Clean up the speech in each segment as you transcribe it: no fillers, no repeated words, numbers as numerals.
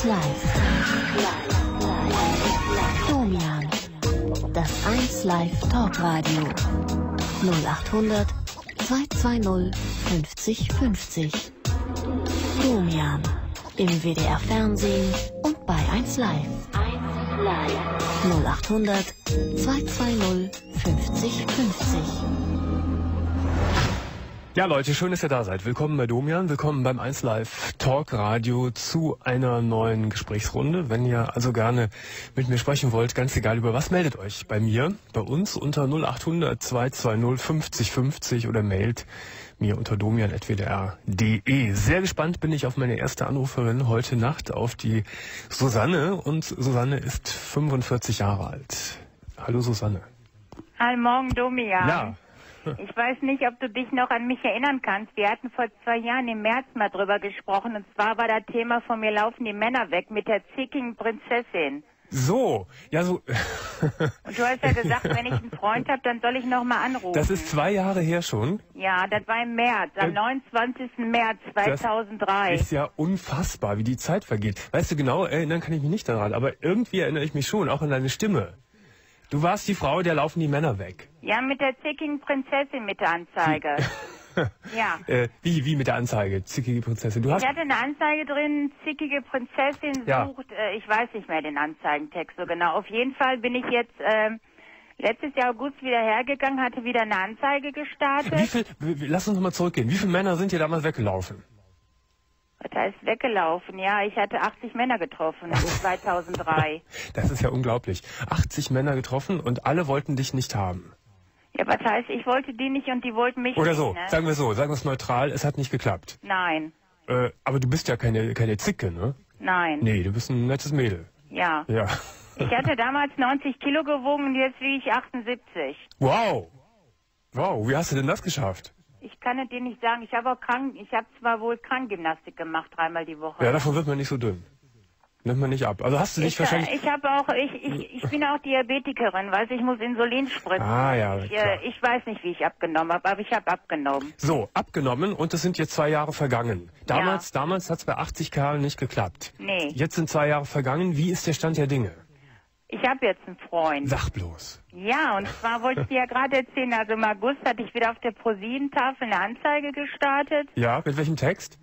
Live. Domian. Das 1 Live Talkradio. 0800 220 50 50. Domian. Im WDR Fernsehen und bei 1 Live. 0800 220 50 50. Ja, Leute, schön, dass ihr da seid. Willkommen bei Domian, willkommen beim 1 Live Talk Radio zu einer neuen Gesprächsrunde. Wenn ihr also gerne mit mir sprechen wollt, ganz egal über was, meldet euch bei mir, bei uns unter 0800 220 50 50 oder mailt mir unter domian@wdr.de. Sehr gespannt bin ich auf meine erste Anruferin heute Nacht, auf die Susanne. Und Susanne ist 45 Jahre alt. Hallo Susanne. Hallo Morgen, Domian. Ja. Ich weiß nicht, ob du dich noch an mich erinnern kannst. Wir hatten vor 2 Jahren im März mal drüber gesprochen. Und zwar war das Thema von mir laufen die Männer weg mit der zickigen Prinzessin. So, ja so. Und du hast ja gesagt, wenn ich einen Freund habe, dann soll ich noch mal anrufen. Das ist 2 Jahre her schon. Ja, das war im März, am 29. März 2003. Das ist ja unfassbar, wie die Zeit vergeht. Weißt du, genau erinnern kann ich mich nicht daran, aber irgendwie erinnere ich mich schon, auch an deine Stimme. Du warst die Frau, der laufen die Männer weg. Ja, mit der zickigen Prinzessin mit der Anzeige. Ja. Wie mit der Anzeige? Zickige Prinzessin. Ich hatte eine Anzeige drin, zickige Prinzessin sucht, ich weiß nicht mehr den Anzeigentext so genau. Auf jeden Fall bin ich jetzt letztes Jahr August wieder hergegangen, hatte wieder eine Anzeige gestartet. Lass uns nochmal zurückgehen. Wie viele Männer sind hier damals weggelaufen? Da ist weggelaufen, ja. Ich hatte 80 Männer getroffen, 2003. Das ist ja unglaublich. 80 Männer getroffen und alle wollten dich nicht haben. Ja, was heißt, ich wollte die nicht und die wollten mich Oder nicht, so, ne? sagen wir es neutral, es hat nicht geklappt. Nein. Aber du bist ja keine Zicke, ne? Nein. Nee, du bist ein nettes Mädel. Ja. Ja. Ich hatte damals 90 Kilo gewogen und jetzt wiege ich 78. Wow. Wow, wie hast du denn das geschafft? Ich kann es dir nicht sagen. Ich habe zwar wohl Krankgymnastik gemacht, 3-mal die Woche. Ja, davon wird man nicht so dünn. Nimmt man nicht ab. Also hast du dich wahrscheinlich... Ich bin auch Diabetikerin, weißt du, ich muss Insulin spritzen. Ah, ja, klar. Ich weiß nicht, wie ich abgenommen habe, aber ich habe abgenommen. So, abgenommen und es sind jetzt 2 Jahre vergangen. Damals hat es bei 80 Kerlen nicht geklappt. Nee. Jetzt sind 2 Jahre vergangen. Wie ist der Stand der Dinge? Ich habe jetzt einen Freund. Sag bloß. Ja, und zwar wollte ich dir ja gerade erzählen, also im August hatte ich wieder auf der ProSieben-Tafel eine Anzeige gestartet. Ja, mit welchem Text?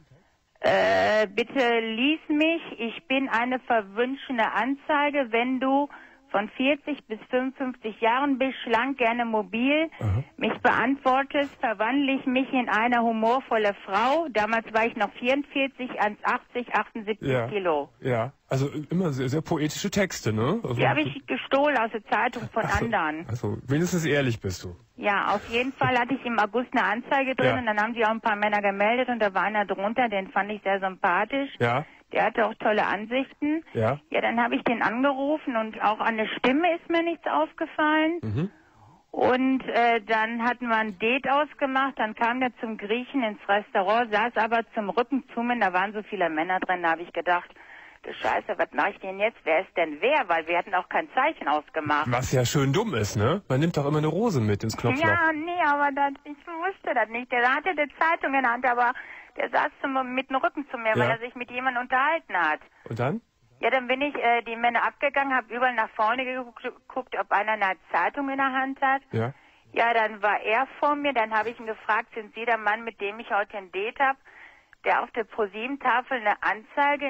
Bitte lies mich, ich bin eine verwünschende Anzeige, wenn du von 40 bis 55 Jahren bist, schlank, gerne mobil, mich beantwortest, verwandle ich mich in eine humorvolle Frau. Damals war ich noch 44, 1,80, 78 Kilo. Ja, also immer sehr, sehr poetische Texte, ne? Also, die habe ich gestohlen aus der Zeitung von anderen. Also wenigstens ehrlich bist du. Ja, auf jeden Fall hatte ich im August eine Anzeige drin und dann haben sich auch ein paar Männer gemeldet und da war einer drunter, den fand ich sehr sympathisch. Ja. Der hatte auch tolle Ansichten. Ja. Ja, dann habe ich den angerufen und auch an der Stimme ist mir nichts aufgefallen. Mhm. Und dann hatten wir ein Date ausgemacht, dann kam der zum Griechen ins Restaurant, saß aber zum Rücken zu mir, da waren so viele Männer drin, da habe ich gedacht, du Scheiße, was mache ich denn jetzt? Wer ist denn wer? Weil wir hatten auch kein Zeichen ausgemacht. Was ja schön dumm ist, ne? Man nimmt doch immer eine Rose mit ins Knopfloch. Ja, nee, aber ich wusste das nicht. Der hatte die Zeitung in der Hand, aber der saß mit dem Rücken zu mir, weil er sich mit jemandem unterhalten hat. Und dann? Ja, dann bin ich die Männer abgegangen, habe überall nach vorne geguckt, ob einer eine Zeitung in der Hand hat. Ja. Ja, dann war er vor mir, dann habe ich ihn gefragt, sind Sie der Mann, mit dem ich heute ein Date habe? Der auf der ProSieben-Tafel eine Anzeige,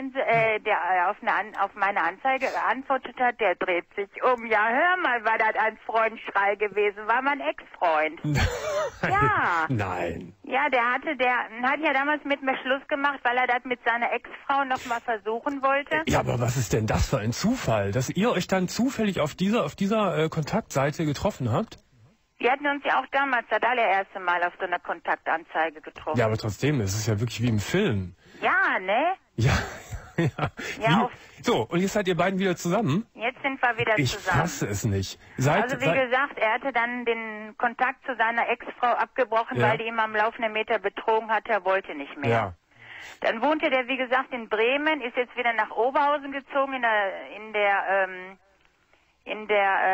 auf meine Anzeige geantwortet hat, der dreht sich um. Ja, hör mal, war das ein Freundschrei gewesen, war mein Ex-Freund. Ja. Nein. Ja, der hat ja damals mit mir Schluss gemacht, weil er das mit seiner Ex-Frau nochmal versuchen wollte. Ja, aber was ist denn das für ein Zufall, dass ihr euch dann zufällig auf dieser Kontaktseite getroffen habt? Wir hatten uns ja auch damals das allererste Mal auf so einer Kontaktanzeige getroffen. Ja, aber trotzdem, es ist ja wirklich wie im Film. Ja, ne? Ja, ja. So, und jetzt seid ihr beiden wieder zusammen? Jetzt sind wir wieder zusammen. Ich fasse es nicht. Also wie gesagt, er hatte dann den Kontakt zu seiner Ex-Frau abgebrochen, weil die ihn am laufenden Meter betrogen hatte, er wollte nicht mehr. Ja. Dann wohnte der, wie gesagt, in Bremen, ist jetzt wieder nach Oberhausen gezogen, in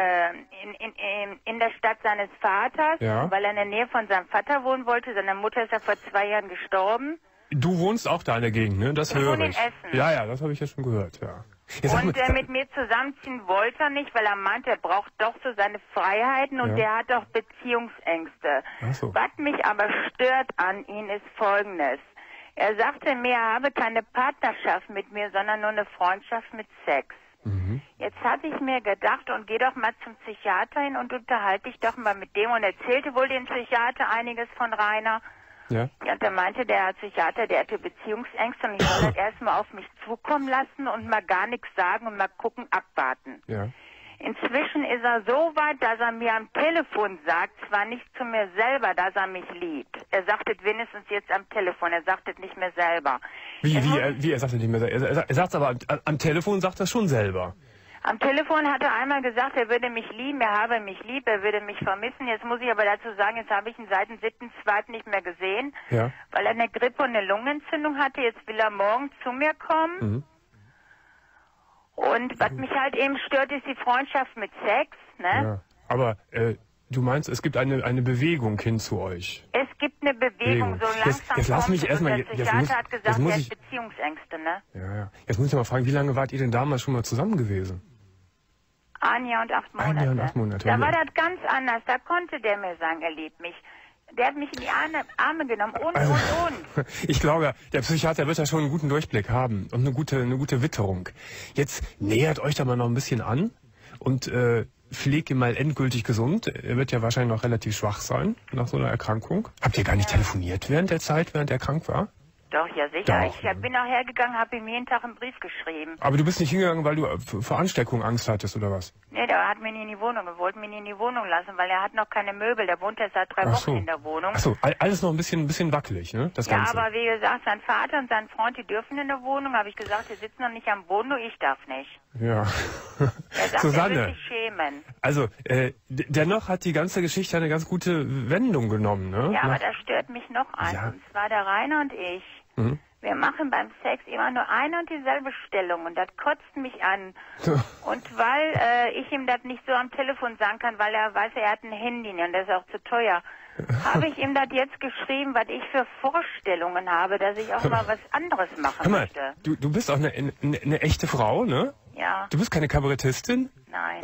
der Stadt seines Vaters, weil er in der Nähe von seinem Vater wohnen wollte. Seine Mutter ist ja vor 2 Jahren gestorben. du wohnst auch da in der Gegend, ne? Das höre ich. Ich wohne in Essen. Ja, das habe ich ja schon gehört, ja. Und mit mir zusammenziehen wollte er nicht, weil er meinte, er braucht doch so seine Freiheiten und der hat doch Beziehungsängste. Ach so. Was mich aber stört an ihm ist Folgendes. Er sagte mir, er habe keine Partnerschaft mit mir, sondern nur eine Freundschaft mit Sex. Mhm. Jetzt hatte ich mir gedacht, und geh doch mal zum Psychiater hin und unterhalte dich doch mal mit dem. Und erzählte wohl dem Psychiater einiges von Rainer. Ja, und da meinte der Psychiater, der hatte Beziehungsängste und ich soll das erstmal auf mich zukommen lassen und mal gar nichts sagen und mal gucken, abwarten. Ja. Inzwischen ist er so weit, dass er mir am Telefon sagt, zwar nicht zu mir selber, dass er mich liebt. Er sagt es wenigstens jetzt am Telefon, er sagt es nicht mehr selber. Wie, er sagt es nicht mehr selber? Er sagt es aber am Telefon, sagt er schon selber. Am Telefon hat er einmal gesagt, er würde mich lieben, er habe mich lieb, er würde mich vermissen. Jetzt muss ich aber dazu sagen, jetzt habe ich ihn seit dem 7.2. nicht mehr gesehen, weil er eine Grippe und eine Lungenentzündung hatte. Jetzt will er morgen zu mir kommen. Mhm. Und was mich halt eben stört, ist die Freundschaft mit Sex, ne? Ja, aber du meinst, es gibt eine Bewegung hin zu euch? Es gibt eine Bewegung, so langsam jetzt lass mich erstmal. Der Psychiater hat gesagt, er hat Beziehungsängste, ne? Ja. Jetzt muss ich mal fragen, wie lange wart ihr denn damals schon mal zusammen gewesen? 1 Jahr und 8 Monate. 1 Jahr und 8 Monate. Da war das ganz anders. Da konnte der mir sagen, er liebt mich. Der hat mich in die Arme genommen und. Ich glaube, der Psychiater wird da schon einen guten Durchblick haben und eine gute Witterung. Jetzt nähert euch da mal noch ein bisschen an und pflegt ihn mal endgültig gesund. Er wird ja wahrscheinlich noch relativ schwach sein nach so einer Erkrankung. Habt ihr gar nicht telefoniert während der Zeit, während er krank war? Doch, ja sicher. Ich bin auch hergegangen, habe ihm jeden Tag einen Brief geschrieben. Aber du bist nicht hingegangen, weil du vor Ansteckung Angst hattest, oder was? Nee, der hat mich nie in die Wohnung, wollte mich nie in die Wohnung lassen, weil er hat noch keine Möbel. Der wohnt jetzt seit 3 Wochen in der Wohnung. Ach so, alles noch ein bisschen wackelig, ne? Das Ganze. Ja, aber wie gesagt, sein Vater und sein Freund, die dürfen in der Wohnung. Habe ich gesagt, die sitzen noch nicht am Boden, nur ich darf nicht. Ja. Er sagt, Susanne, er wird sich schämen. Also, dennoch hat die ganze Geschichte eine ganz gute Wendung genommen, ne? Ja, aber da stört mich noch eins. Ja. Und zwar der Rainer und ich. Mhm. Wir machen beim Sex immer nur eine und dieselbe Stellung und das kotzt mich an. Und weil ich ihm das nicht so am Telefon sagen kann, weil er weiß, er hat ein Handy und das ist auch zu teuer, habe ich ihm das jetzt geschrieben, was ich für Vorstellungen habe, dass ich auch mal was anderes machen möchte. Du bist auch eine echte Frau, ne? Ja. Du bist keine Kabarettistin? Nein.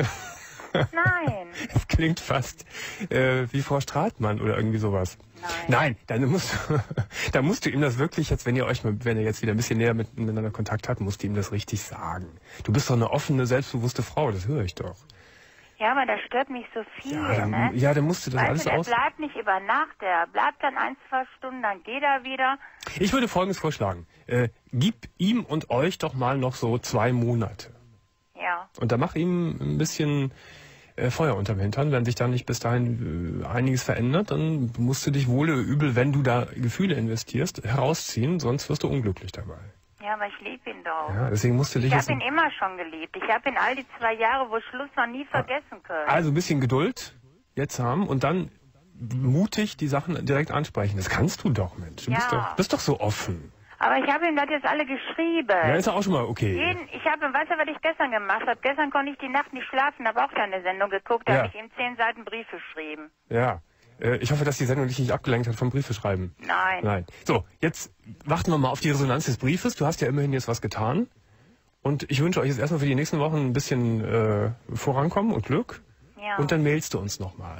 Nein. Das klingt fast wie Frau Stratmann oder irgendwie sowas. Nein, dann musst du ihm das wirklich jetzt, wenn er jetzt wieder ein bisschen näher miteinander Kontakt hat, musst du ihm das richtig sagen. Du bist doch eine offene, selbstbewusste Frau, das höre ich doch. Ja, aber das stört mich so viel, ne? Ja, dann musst du das alles aus... Der bleibt nicht über Nacht, der bleibt dann 1, 2 Stunden, dann geht er wieder. Ich würde Folgendes vorschlagen. Gib ihm und euch doch mal noch so 2 Monate. Ja. Und dann mach ihm ein bisschen Feuer unterm Hintern. Wenn sich da nicht bis dahin einiges verändert, dann musst du dich wohl oder übel, wenn du da Gefühle investierst, herausziehen, sonst wirst du unglücklich dabei. Ja, aber ich liebe ihn doch. Ja, deswegen musst du dich... Ich habe ihn immer schon geliebt. Ich habe ihn all die 2 Jahre, wo Schluss noch nie vergessen können. Also ein bisschen Geduld jetzt haben und dann mutig die Sachen direkt ansprechen. Das kannst du doch, Mensch. Du bist doch so offen. Aber ich habe ihm das jetzt alle geschrieben. Ja, ist ja auch schon mal okay. Weißt du, was ich gestern gemacht habe? Gestern konnte ich die Nacht nicht schlafen, habe auch eine Sendung geguckt, da habe ich ihm 10 Seiten Briefe geschrieben. Ja. Ich hoffe, dass die Sendung dich nicht abgelenkt hat vom Briefe schreiben. Nein. So, jetzt warten wir mal auf die Resonanz des Briefes. Du hast ja immerhin jetzt was getan. Und ich wünsche euch jetzt erstmal für die nächsten Wochen ein bisschen Vorankommen und Glück. Ja. Und dann mailst du uns nochmal.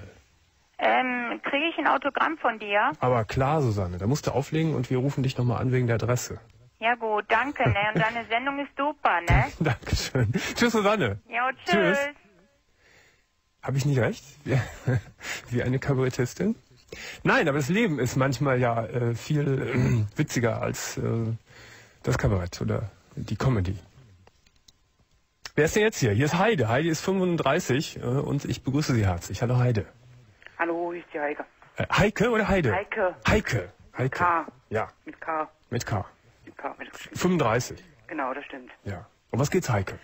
Kriege ich ein Autogramm von dir? Aber klar, Susanne, da musst du auflegen und wir rufen dich nochmal an wegen der Adresse. Ja gut, danke, ne? Und deine Sendung ist super, ne? Dankeschön. Tschüss, Susanne. Ja, tschüss. Habe ich nicht recht? Wie eine Kabarettistin? Nein, aber das Leben ist manchmal ja viel witziger als das Kabarett oder die Comedy. Wer ist denn jetzt hier? Hier ist Heide. Heide ist 35 und ich begrüße Sie herzlich. Hallo Heide. Hallo, hier ist die Heike. Heike oder Heide? Heike. Heike. Mit K. Ja. Mit K. Mit K. Mit K. 35. Genau, das stimmt. Ja. Um was geht's, Heike?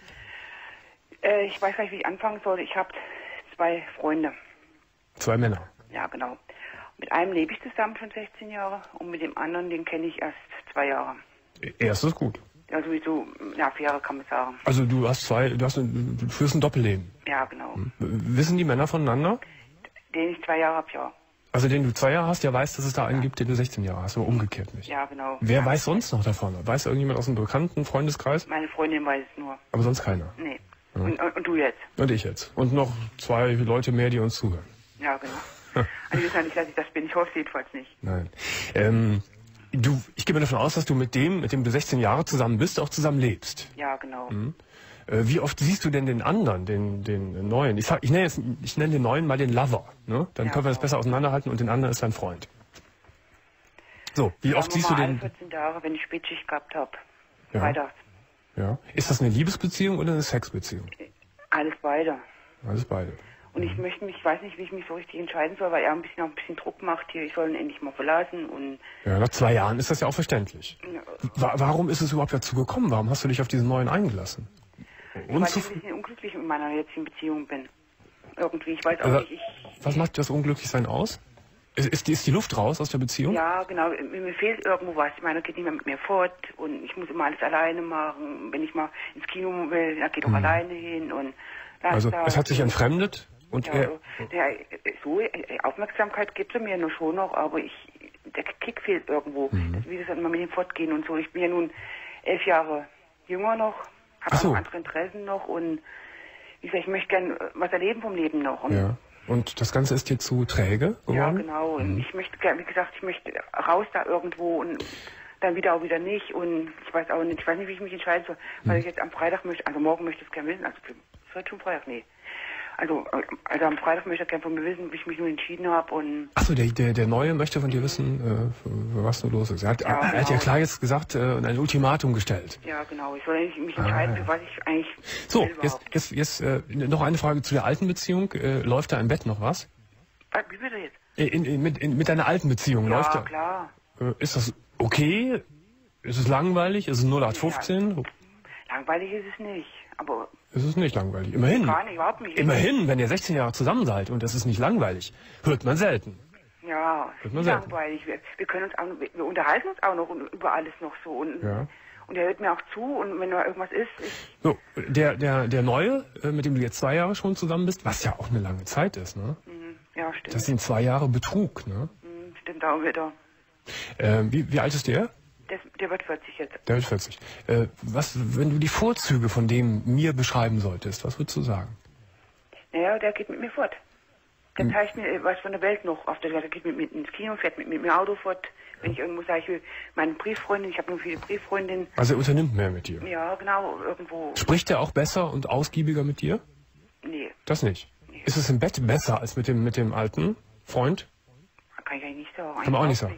Ich weiß gar nicht, wie ich anfangen soll. Ich habe 2 Freunde. 2 Männer? Ja, genau. Mit einem lebe ich zusammen schon 16 Jahre und mit dem anderen, den kenne ich erst 2 Jahre. Erst ist gut. Ja, sowieso, 4 Jahre kann man sagen. Also du führst ein Doppelleben? Ja, genau. Wissen die Männer voneinander? Den ich 2 Jahre habe, ja. Also den du 2 Jahre hast, der weiß, dass es da einen gibt, den du 16 Jahre hast, aber umgekehrt nicht. Ja, genau. Wer weiß sonst noch davon? Weiß irgendjemand aus einem bekannten Freundeskreis? Meine Freundin weiß es nur. Aber sonst keiner? Nee. Ja. Und du jetzt? Und ich jetzt. Und noch 2 Leute mehr, die uns zuhören. Ja, genau. Also ich weiß ja nicht, dass ich das bin. Ich hoffe jedenfalls nicht. Nein. Ich gehe mal davon aus, dass du mit dem du 16 Jahre zusammen bist, auch zusammen lebst. Ja, genau. Mhm. Wie oft siehst du denn den anderen, den neuen? Ich nenne den neuen mal den Lover. Ne? Dann können wir das besser auseinanderhalten und den anderen ist dein Freund. So, wie oft siehst du den? 14 Tage, wenn ich Spätschicht gehabt habe. Ja. Freitags. Ja. Ist das eine Liebesbeziehung oder eine Sexbeziehung? Alles beide. Alles beide. Und ich weiß nicht, wie ich mich so richtig entscheiden soll, weil er ein bisschen Druck macht hier. Ich soll ihn endlich mal verlassen und... Ja, nach 2 Jahren ist das ja auch verständlich. Ja. Warum ist es überhaupt dazu gekommen? Warum hast du dich auf diesen neuen eingelassen? Weil ich ein bisschen unglücklich mit meiner jetzigen Beziehung bin. Irgendwie, ich weiß auch nicht, Was macht das Unglücklichsein aus? Ist die Luft raus aus der Beziehung? Ja, genau. Mir fehlt irgendwo was. Ich meine, er geht nicht mehr mit mir fort und ich muss immer alles alleine machen. Wenn ich mal ins Kino will, dann geht auch alleine hin und... Also es hat sich entfremdet? Und ja, Aufmerksamkeit gibt er mir nur schon noch, aber der Kick fehlt irgendwo. Wie das dann immer mit dem Fortgehen und so. Ich bin ja nun 11 Jahre jünger noch, habe auch andere Interessen noch und wie gesagt, ich möchte gern was erleben vom Leben noch. Und das Ganze ist dir zu träge geworden? Ja, genau. Und ich möchte gern, wie gesagt, raus da irgendwo und dann wieder auch wieder nicht. Und ich weiß auch nicht, wie ich mich entscheiden soll, weil ich jetzt am Freitag möchte, also morgen möchte ich es gerne wissen, also es wird schon Freitag, nee. Also am Freitag möchte ich gerne von mir wissen, wie ich mich nun entschieden habe und... Achso, der Neue möchte von dir wissen, was nun los ist. Er hat ja klar jetzt gesagt und ein Ultimatum gestellt. Ja, genau. Ich soll mich entscheiden, für was ich eigentlich... So, jetzt noch eine Frage zu der alten Beziehung. Läuft da im Bett noch was? Wie bitte jetzt? Mit deiner alten Beziehung läuft da? Ja, klar. Ist das okay? Ist es langweilig? Ist es 0815? Ja, langweilig ist es nicht, aber... Es ist nicht langweilig. Immerhin. Gar nicht, überhaupt nicht. Immerhin, wenn ihr 16 Jahre zusammen seid und es ist nicht langweilig, hört man selten. Ja, es ist langweilig. Wir können uns auch, wir unterhalten uns auch noch über alles noch so. Und er hört mir auch zu und wenn da irgendwas ist... So, der Neue, mit dem du jetzt 2 Jahre schon zusammen bist, was ja auch eine lange Zeit ist, ne? Ja, stimmt. Das sind 2 Jahre Betrug, ne? Stimmt auch wieder. Wie alt ist der? Der wird 40 jetzt. Der wird 40. Wenn du die Vorzüge von dem mir beschreiben solltest, was würdest du sagen? Naja, der geht mit mir fort. Der zeigt mir was von der Welt noch. Der geht mit mir ins Kino, fährt mit mir Auto fort. Wenn ich irgendwo sage, ich will meine Brieffreundin, ich habe nur viele Brieffreundinnen. Also er unternimmt mehr mit dir? Ja, genau, irgendwo. Spricht er auch besser und ausgiebiger mit dir? Nee. Das nicht? Nee. Ist es im Bett besser als mit dem alten Freund? Kann ich eigentlich nicht sagen. Kann man auch nicht sagen.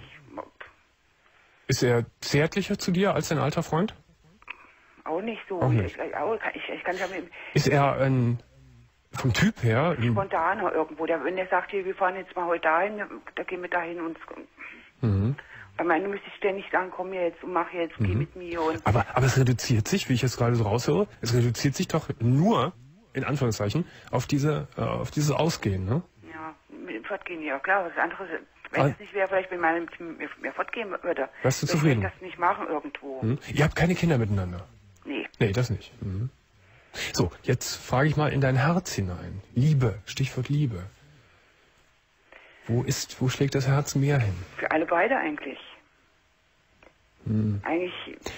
Ist er zärtlicher zu dir als dein alter Freund? Auch nicht so. Auch nicht. Ich kann sagen, ist er vom Typ her... Spontaner irgendwo. Wenn er sagt, hier, wir fahren jetzt mal heute dahin, da gehen wir dahin und... Bei meinen müsste ich ständig sagen, komm jetzt und mach jetzt, geh mit mir. Und aber es reduziert sich, wie ich jetzt gerade so raushöre, es reduziert sich doch nur, in Anführungszeichen, auf dieses Ausgehen, ne? Ja, mit dem Fortgehen, ja klar. Was anderes... Wenn es nicht wäre, vielleicht wenn man mit mir fortgehen würde. Wärst du zufrieden? Ich das nicht machen irgendwo. Ihr habt keine Kinder miteinander? Nee. Nee, das nicht. So, jetzt frage ich mal in dein Herz hinein. Liebe, Stichwort Liebe. Wo schlägt das Herz mehr hin? Für alle beide eigentlich. Eigentlich...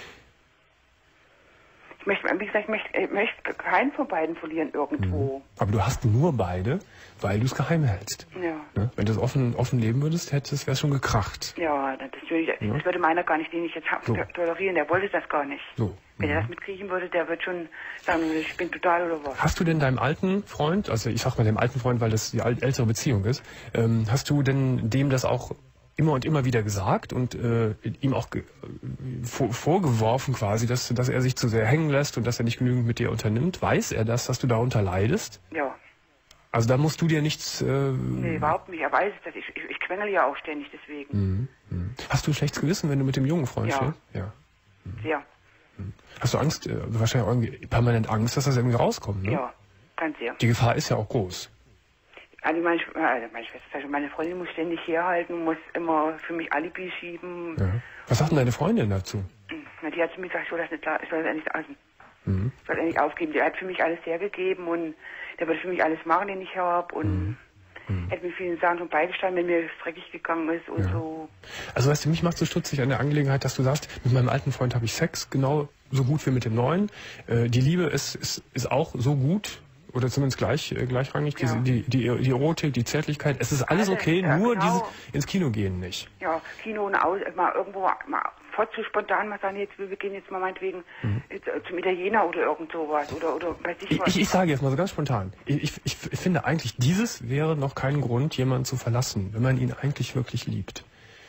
Wie gesagt, ich möchte keinen von beiden verlieren irgendwo. Aber du hast nur beide, weil du es geheim hältst. Ja. Ne? Wenn du es offen leben würdest, wäre es schon gekracht. Ja, das würde meiner gar nicht, den ich jetzt tolerieren, der wollte das gar nicht. So. Wenn er das mitkriegen würde, der wird schon sagen, ich bin total oder was. Hast du denn deinem alten Freund, also ich sag mal dem alten Freund, weil das die ältere Beziehung ist, hast du denn dem das auch immer und immer wieder gesagt und ihm auch vorgeworfen quasi, dass er sich zu sehr hängen lässt und dass er nicht genügend mit dir unternimmt? Weiß er das, dass du darunter leidest? Ja. Also da musst du dir nichts... Nee, überhaupt nicht. Er weiß es, dass ich quengel ja auch ständig deswegen. Hast du ein schlechtes Gewissen, wenn du mit dem jungen Freund stehst? Ja. Sehr. Hast du Angst, wahrscheinlich auch irgendwie permanent Angst, dass das irgendwie rauskommt, ne? Ja, ganz sehr. Die Gefahr ist ja auch groß. Also meine Schwester, meine Freundin muss ständig herhalten, muss immer für mich Alibi schieben. Ja. Was sagt denn deine Freundin dazu? Na, die hat zu mir gesagt, ich soll das nicht lassen. Ich soll das nicht aufgeben. Der hat für mich alles hergegeben und der wird für mich alles machen, den ich habe. Und hätte mir vielen Sachen schon beigestanden, wenn mir es dreckig gegangen ist und so. Also weißt du, mich macht so stutzig an der Angelegenheit, dass du sagst, mit meinem alten Freund habe ich Sex, genau so gut wie mit dem neuen. Die Liebe ist auch so gut, oder zumindest gleichrangig, die Erotik, die Zärtlichkeit, es ist alles okay, nur dieses ins Kino gehen nicht. Ja, Kino und mal irgendwo mal fort zu spontan mal sagen, jetzt wir gehen jetzt mal meinetwegen zum Italiener oder irgend sowas oder weiß ich was. Ich sage jetzt mal so ganz spontan, ich finde eigentlich, dieses wäre noch kein Grund, jemanden zu verlassen, wenn man ihn eigentlich wirklich liebt.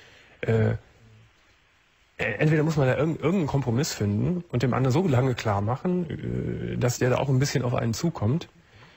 Entweder muss man da irgendeinen Kompromiss finden und dem anderen so lange klar machen, dass der da auch ein bisschen auf einen zukommt.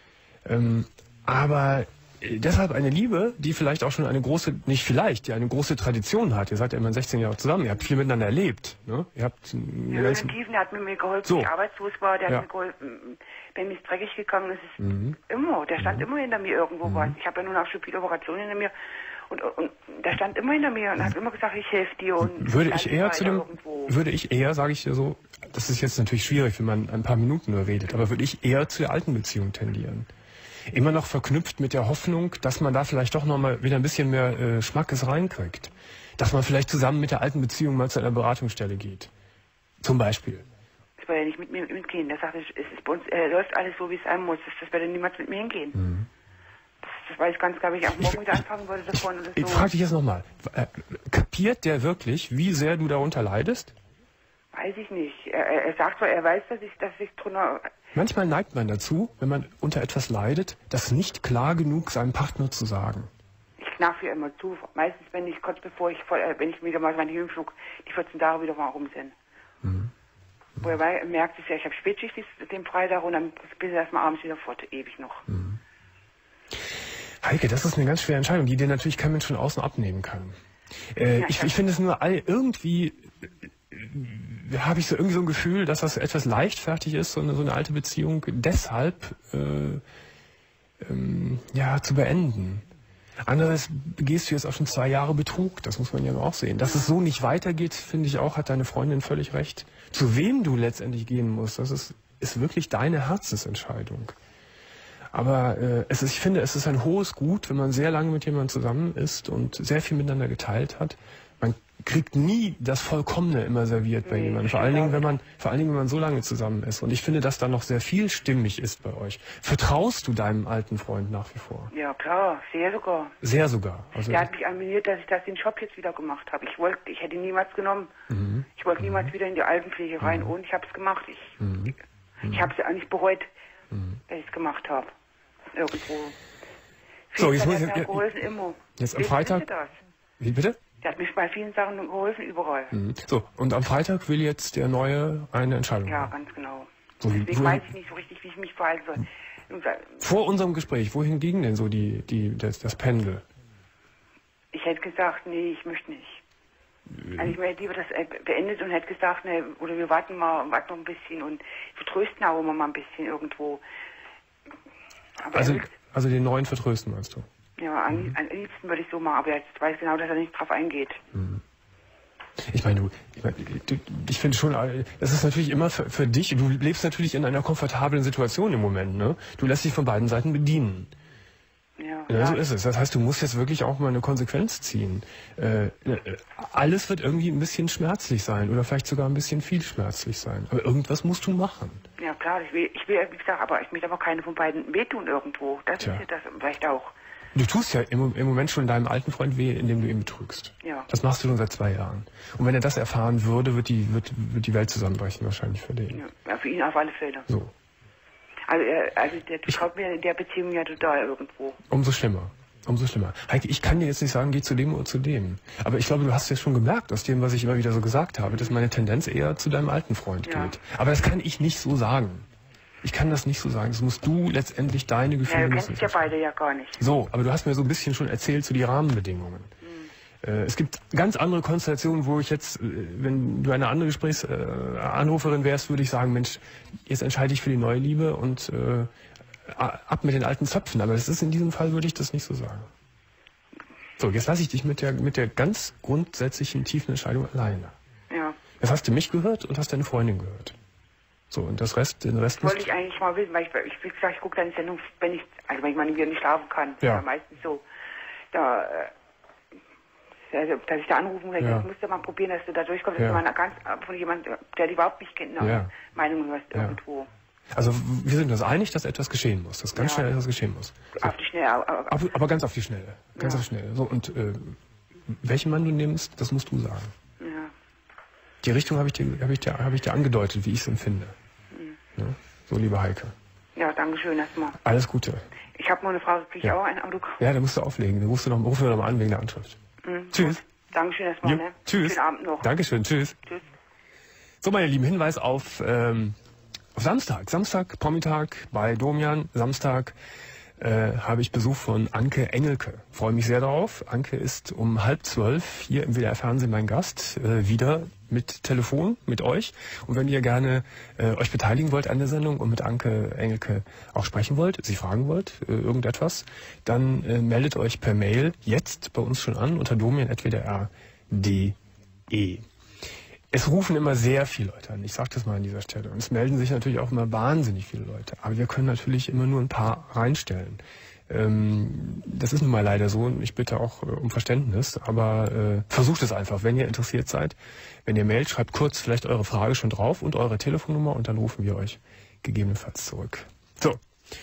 Aber deshalb eine Liebe, die vielleicht auch schon eine große, nicht vielleicht, die eine große Tradition hat. Ihr seid ja immer 16 Jahre zusammen, ihr habt viel miteinander erlebt. Ne? Ihr habt der hat mir geholfen, so. Ich arbeitslos war, der hat mir geholfen, wenn mir dreckig gegangen ist, immer, der stand immer hinter mir irgendwo was. Ich habe ja nun auch schon viele Operationen hinter mir. Und der stand immer hinter mir und hat immer gesagt, ich helfe dir. Und würde ich eher, sage ich dir so, das ist jetzt natürlich schwierig, wenn man ein paar Minuten nur redet, aber würde ich eher zu der alten Beziehung tendieren. Immer noch verknüpft mit der Hoffnung, dass man da vielleicht doch nochmal wieder ein bisschen mehr Schmackes reinkriegt. Dass man vielleicht zusammen mit der alten Beziehung mal zu einer Beratungsstelle geht. Zum Beispiel. Das war ja nicht mit mir mitgehen. Der sagte, es ist bei uns läuft alles so, wie es sein muss. Das werde niemals mit mir hingehen. Das weiß ich ganz klar, wenn ich auch morgen wieder anfangen würde davon oder so. Ich frage dich jetzt nochmal. Kapiert der wirklich, wie sehr du darunter leidest? Weiß ich nicht. Er sagt zwar, er weiß, dass ich drunter... Manchmal neigt man dazu, wenn man unter etwas leidet, das nicht klar genug seinem Partner zu sagen. Ich knarfe ja immer zu. Meistens, wenn ich wieder mal meine Höhenflug, die 14 Tage wieder mal rum sind. Wo er merkt es ja, ich habe Spätschicht den Freitag und dann bis erstmal abends wieder fort, ewig noch. Heike, das ist eine ganz schwere Entscheidung, die dir natürlich kein Mensch von außen abnehmen kann. Ich finde es nur irgendwie, habe ich irgendwie so ein Gefühl, dass das etwas leichtfertig ist, so eine alte Beziehung deshalb zu beenden. Andererseits gehst du jetzt auch schon 2 Jahre Betrug, das muss man ja auch sehen. Dass es so nicht weitergeht, finde ich auch, hat deine Freundin völlig recht. Zu wem du letztendlich gehen musst, das ist wirklich deine Herzensentscheidung. Aber ich finde, es ist ein hohes Gut, wenn man sehr lange mit jemandem zusammen ist und sehr viel miteinander geteilt hat. Man kriegt nie das Vollkommene immer serviert bei jemandem. Vor allen Dingen, wenn man so lange zusammen ist. Und ich finde, dass da noch sehr viel stimmig ist bei euch. Vertraust du deinem alten Freund nach wie vor? Ja, klar, sehr sogar. Sehr sogar. Also der hat mich animiert, dass ich den Job jetzt wieder gemacht habe. Ich hätte ihn niemals genommen. Ich wollte niemals wieder in die Altenpflege rein und ich habe es gemacht. Ich habe es ja eigentlich bereut, dass ich es gemacht habe. Irgendwo. So, jetzt muss ich geholfen, immer. Jetzt am Freitag. Wie bitte? Der hat mich bei vielen Sachen geholfen, überall. So, und am Freitag will jetzt der Neue eine Entscheidung haben. Ja, ganz genau. Deswegen weiß ich nicht so richtig, wie ich mich verhalten soll. Vor unserem Gespräch, wohin ging denn so das Pendel? Ich hätte gesagt, nee, ich möchte nicht. Also ich hätte lieber das beendet und hätte gesagt, ne, oder wir warten noch ein bisschen und vertrösten auch immer mal ein bisschen irgendwo. Aber also den Neuen vertrösten, meinst du? Ja, am liebsten würde ich so machen, aber jetzt weiß genau, dass er nicht drauf eingeht. Ich meine, ich finde schon, das ist natürlich immer für dich, du lebst natürlich in einer komfortablen Situation im Moment, ne? Du lässt dich von beiden Seiten bedienen. Ja, so ist es. Das heißt, du musst jetzt wirklich auch mal eine Konsequenz ziehen. Alles wird irgendwie ein bisschen schmerzlich sein oder vielleicht sogar ein bisschen viel schmerzlich sein. Aber irgendwas musst du machen. Ja klar, ich will, wie gesagt, aber ich möchte aber keine von beiden wehtun irgendwo. Das ist ja das vielleicht auch. Du tust ja im Moment schon deinem alten Freund weh, indem du ihn betrügst. Ja. Das machst du schon seit 2 Jahren. Und wenn er das erfahren würde, wird die Welt zusammenbrechen wahrscheinlich für den. Ja, für ihn auf alle Fälle. So. Also der traut mir in der Beziehung ja total irgendwo. Umso schlimmer. Umso schlimmer. Heike, ich kann dir jetzt nicht sagen, geh zu dem oder zu dem. Aber ich glaube, du hast ja schon gemerkt, aus dem, was ich immer wieder so gesagt habe, dass meine Tendenz eher zu deinem alten Freund geht. Aber das kann ich nicht so sagen. Ich kann das nicht so sagen. Das musst du letztendlich deine Gefühle... Ja, du kennst ja beide ja gar nicht. So, aber du hast mir so ein bisschen schon erzählt zu die Rahmenbedingungen. Es gibt ganz andere Konstellationen, wo ich jetzt, wenn du eine andere Gesprächsanruferin wärst, würde ich sagen, Mensch, jetzt entscheide ich für die neue Liebe und ab mit den alten Zöpfen. Aber das ist in diesem Fall, würde ich das nicht so sagen. So, jetzt lasse ich dich mit der ganz grundsätzlichen tiefen Entscheidung alleine. Ja. Jetzt hast du mich gehört und hast deine Freundin gehört. So, und den Rest wollte ich eigentlich mal wissen, weil wie gesagt, ich gucke deine Sendung, wenn ich mal wieder nicht schlafen kann. Ja. Ja meistens so. Da, also, dass ich da anrufen muss, ich muss ja mal probieren, dass du da durchkommst, dass du mal ganz von jemandem, der die überhaupt nicht kennt, eine Meinung hörst irgendwo. Also wir sind uns einig, dass etwas geschehen muss, dass ganz schnell etwas geschehen muss. So. Auf die Schnelle. Aber ganz auf die Schnelle. Ganz auf die Schnelle. So, und welchen Mann du nimmst, das musst du sagen. Ja. Die Richtung habe ich dir angedeutet, wie ich es empfinde. Ja? So, liebe Heike. Ja, danke schön erstmal. Alles Gute. Ich habe noch eine Frage, kriege ich auch ein Autogramm? Ja, da musst du auflegen. Da rufen wir noch mal an wegen der Anschrift. Tschüss. Dankeschön erstmal, ne? Tschüss. Schönen Abend noch. Dankeschön, tschüss. Tschüss. So, meine Lieben, Hinweis auf Samstag. Samstag, Vormittag bei Domian. Samstag habe ich Besuch von Anke Engelke. Freue mich sehr darauf. Anke ist um 11:30 hier im WDR Fernsehen mein Gast. Wieder mit Telefon, mit euch. Und wenn ihr gerne euch beteiligen wollt an der Sendung und mit Anke Engelke auch sprechen wollt, sie fragen wollt, irgendetwas, dann meldet euch per Mail jetzt bei uns schon an unter domian@wdr.de. Es rufen immer sehr viele Leute an, ich sage das mal an dieser Stelle. Und es melden sich natürlich auch immer wahnsinnig viele Leute. Aber wir können natürlich immer nur ein paar reinstellen. Das ist nun mal leider so und ich bitte auch um Verständnis. Aber versucht es einfach, wenn ihr interessiert seid. Wenn ihr mailt, schreibt kurz vielleicht eure Frage schon drauf und eure Telefonnummer und dann rufen wir euch gegebenenfalls zurück. So,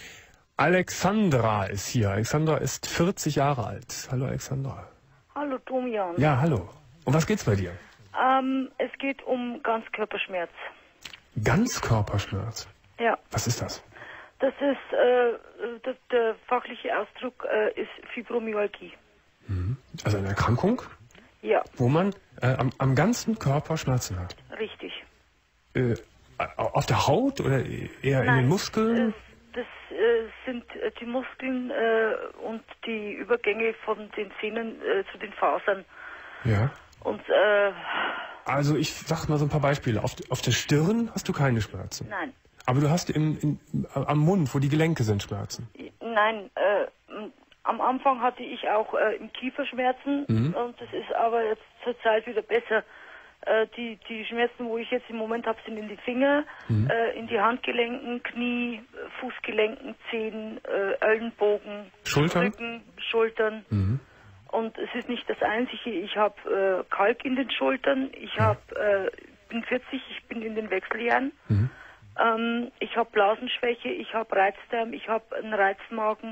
Alexandra ist hier. Alexandra ist 40 Jahre alt. Hallo Alexandra. Hallo Domian. Ja, hallo. Um was geht's bei dir? Es geht um Ganzkörperschmerz. Ganzkörperschmerz? Ja. Was ist das? Das ist, der fachliche Ausdruck ist Fibromyalgie. Also eine Erkrankung? Ja. Wo man am ganzen Körper Schmerzen hat? Richtig. Auf der Haut oder eher in den Muskeln? Das sind die Muskeln und die Übergänge von den Zähnen zu den Fasern. Ja. Und, also ich sag mal so ein paar Beispiele. Auf der Stirn hast du keine Schmerzen? Nein. Aber du hast am Mund, wo die Gelenke sind, Schmerzen? Nein, am Anfang hatte ich auch im Kiefer Schmerzen und das ist aber jetzt zur Zeit wieder besser. Die Schmerzen, wo ich jetzt im Moment habe, sind in die Finger, in die Handgelenken, Knie, Fußgelenken, Zehen, Ellenbogen, Schultern? Rücken, Schultern. Und es ist nicht das Einzige. Ich habe Kalk in den Schultern. Ich bin 40, ich bin in den Wechseljahren. Ich habe Blasenschwäche, ich habe Reizdarm, ich habe einen Reizmagen.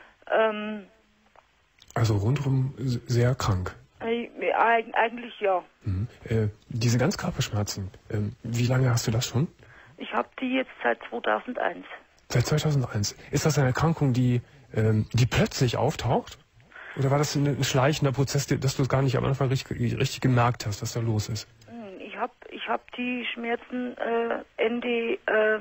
Also rundherum sehr krank? Eigentlich ja. Diese Ganzkörperschmerzen, wie lange hast du das schon? Ich habe die jetzt seit 2001. Seit 2001. Ist das eine Erkrankung, die plötzlich auftaucht? Oder war das ein schleichender Prozess, dass du es gar nicht am Anfang richtig gemerkt hast, was da los ist? Ich hab die Schmerzen Ende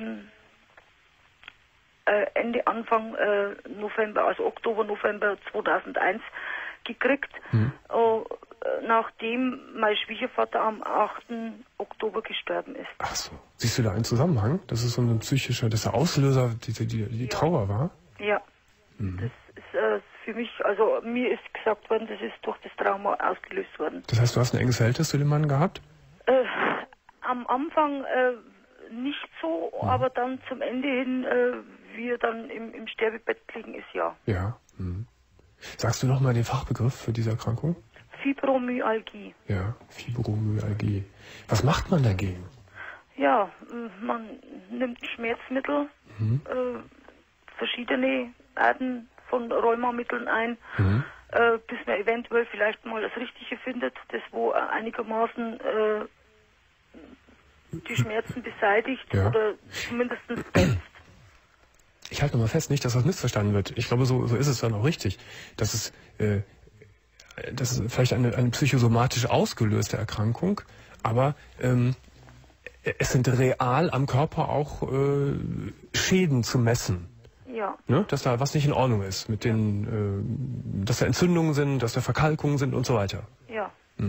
Anfang November, also Oktober, November 2001 gekriegt, nachdem mein Schwiegervater am 8. Oktober gestorben ist. Ach so. Siehst du da einen Zusammenhang? Das ist so ein psychischer, dass der Auslöser die Trauer war? Ja. Das ist für mich, also mir ist gesagt worden, das ist durch das Trauma ausgelöst worden. Das heißt, du hast ein enges Verhältnis zu dem Mann gehabt? Am Anfang nicht so, aber dann zum Ende hin, wie er dann im Sterbebett liegen ist, ja. Ja. Sagst du nochmal den Fachbegriff für diese Erkrankung? Fibromyalgie. Ja, Fibromyalgie. Was macht man dagegen? Ja, man nimmt Schmerzmittel, verschiedene Arten von Rheumamitteln ein, bis man eventuell vielleicht mal das Richtige findet, das wo einigermaßen die Schmerzen beseitigt oder zumindest bremst. Ich halte nochmal fest, nicht, dass das missverstanden wird. Ich glaube, so ist es dann auch richtig, dass es vielleicht eine psychosomatisch ausgelöste Erkrankung, aber es sind real am Körper auch Schäden zu messen. Ja. Ne? Dass da was nicht in Ordnung ist, mit dass da Entzündungen sind, dass da Verkalkungen sind und so weiter. Ja.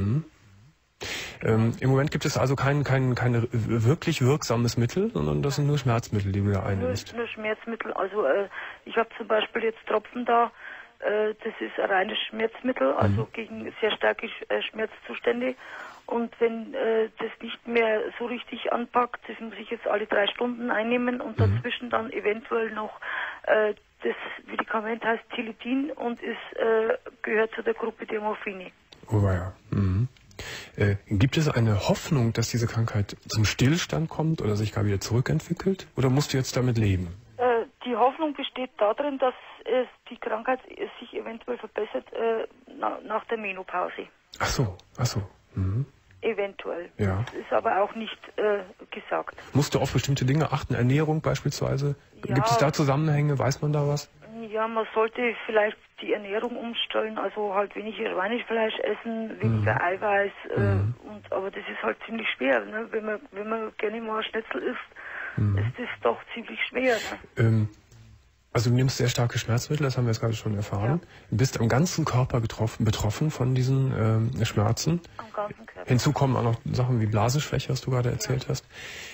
Im Moment gibt es also kein wirklich wirksames Mittel, sondern das sind nur Schmerzmittel, die du da einnimmst. Nur Schmerzmittel. Also ich habe zum Beispiel jetzt Tropfen da, das ist ein reines Schmerzmittel, also gegen sehr starke Schmerzzustände. Und wenn das nicht mehr so richtig anpackt, das muss ich jetzt alle 3 Stunden einnehmen und dazwischen dann eventuell noch das Medikament heißt Tilidin und gehört zu der Gruppe der Morphine. Oh ja. Gibt es eine Hoffnung, dass diese Krankheit zum Stillstand kommt oder sich gar wieder zurückentwickelt? Oder musst du jetzt damit leben? Die Hoffnung besteht darin, dass die Krankheit sich eventuell verbessert nach der Menopause. Ach so. Eventuell. Ja. Das ist aber auch nicht gesagt. Musst du auf bestimmte Dinge achten? Ernährung beispielsweise? Ja. Gibt es da Zusammenhänge? Weiß man da was? Ja, man sollte vielleicht die Ernährung umstellen, also halt weniger Schweinefleisch essen, weniger Eiweiß. Aber das ist halt ziemlich schwer, ne? Wenn man gerne mal Schnitzel isst, ist das doch ziemlich schwer. Ne? Also du nimmst sehr starke Schmerzmittel, das haben wir jetzt gerade schon erfahren. Ja. Du bist am ganzen Körper betroffen von diesen Schmerzen. Am ganzen Körper. Hinzu kommen auch noch Sachen wie Blasenschwäche, was du gerade erzählt hast.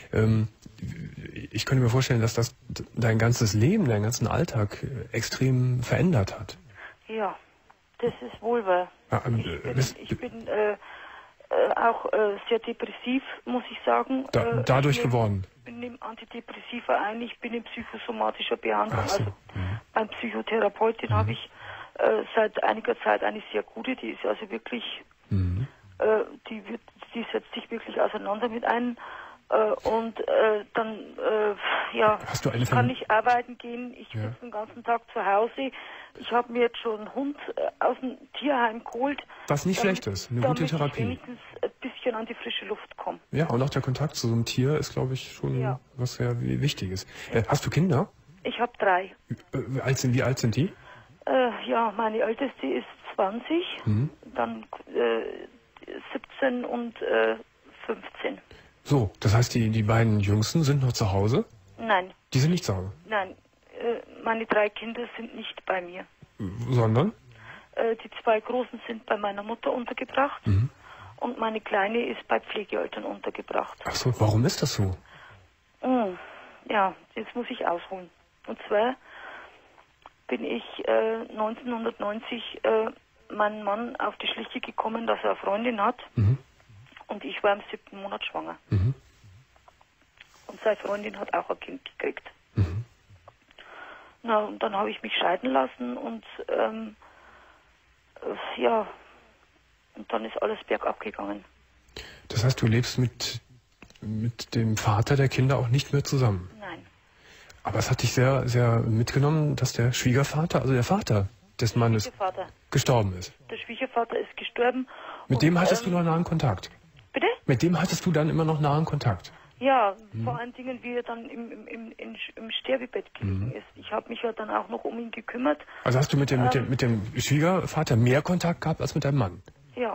Ich könnte mir vorstellen, dass das dein ganzes Leben, deinen ganzen Alltag extrem verändert hat. Ja, das ist wohl wahr. Ja, ich bin auch sehr depressiv, muss ich sagen. Dadurch geworden? Ich nehme Antidepressiva ein, ich bin in psychosomatischer Behandlung, so. also beim Psychotherapeutin habe ich seit einiger Zeit eine sehr gute, die ist also wirklich, die setzt sich wirklich auseinander mit einem. Dann kann ich arbeiten gehen, ich sitze den ganzen Tag zu Hause. Ich habe mir jetzt schon einen Hund aus dem Tierheim geholt. Was nicht schlecht ist, eine gute Therapie. Damit ich wenigstens ein bisschen an die frische Luft komme. Ja, und auch der Kontakt zu so einem Tier ist, glaube ich, schon was sehr Wichtiges. Hast du Kinder? Ich habe 3. Wie alt sind die? Meine älteste ist 20, dann 17 und 15. So, das heißt, die beiden Jüngsten sind noch zu Hause? Nein. Die sind nicht zu Hause? Nein, meine 3 Kinder sind nicht bei mir. Sondern? Die 2 Großen sind bei meiner Mutter untergebracht und meine Kleine ist bei Pflegeeltern untergebracht. Ach so, warum ist das so? Ja, jetzt muss ich ausholen. Und zwar bin ich 1990 meinem Mann auf die Schliche gekommen, dass er eine Freundin hat. Und ich war im 7. Monat schwanger. Und seine Freundin hat auch ein Kind gekriegt. Na, und dann habe ich mich scheiden lassen und und dann ist alles bergab gegangen. Das heißt, du lebst mit dem Vater der Kinder auch nicht mehr zusammen? Nein. Aber es hat dich sehr, sehr mitgenommen, dass der Schwiegervater, also der Vater des Mannes, gestorben ist. Der Schwiegervater ist gestorben. Mit dem hattest du noch nahen Kontakt? Bitte? Mit dem hattest du dann immer noch nahen Kontakt? Ja, vor allen Dingen, wie er dann im Sterbebett gelegen ist. Ich habe mich ja dann auch noch um ihn gekümmert. Also hast du mit dem Schwiegervater mehr Kontakt gehabt als mit deinem Mann? Ja.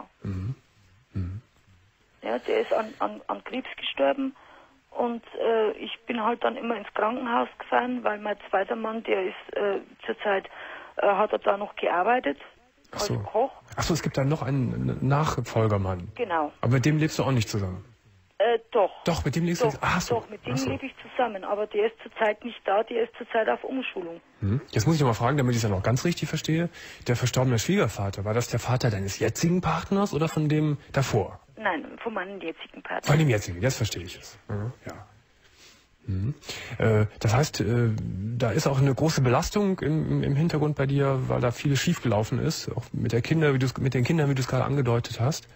Ja, der ist an Krebs gestorben und ich bin halt dann immer ins Krankenhaus gefahren, weil mein zweiter Mann, der ist zurzeit, hat er da noch gearbeitet. Als Koch. Achso, es gibt dann noch einen Nachfolgermann. Genau. Aber mit dem lebst du auch nicht zusammen? Doch. Doch, mit dem lebst du? Doch, mit dem lebe ich zusammen, aber der ist zurzeit nicht da, der ist zurzeit auf Umschulung. Jetzt muss ich noch mal fragen, damit ich es dann auch ganz richtig verstehe. Der verstorbene Schwiegervater, war das der Vater deines jetzigen Partners oder von dem davor? Nein, von meinem jetzigen Partner. Von dem jetzigen, jetzt verstehe ich es. Das heißt, da ist auch eine große Belastung im Hintergrund bei dir, weil da vieles schiefgelaufen ist, auch mit den Kindern, wie du es gerade angedeutet hast.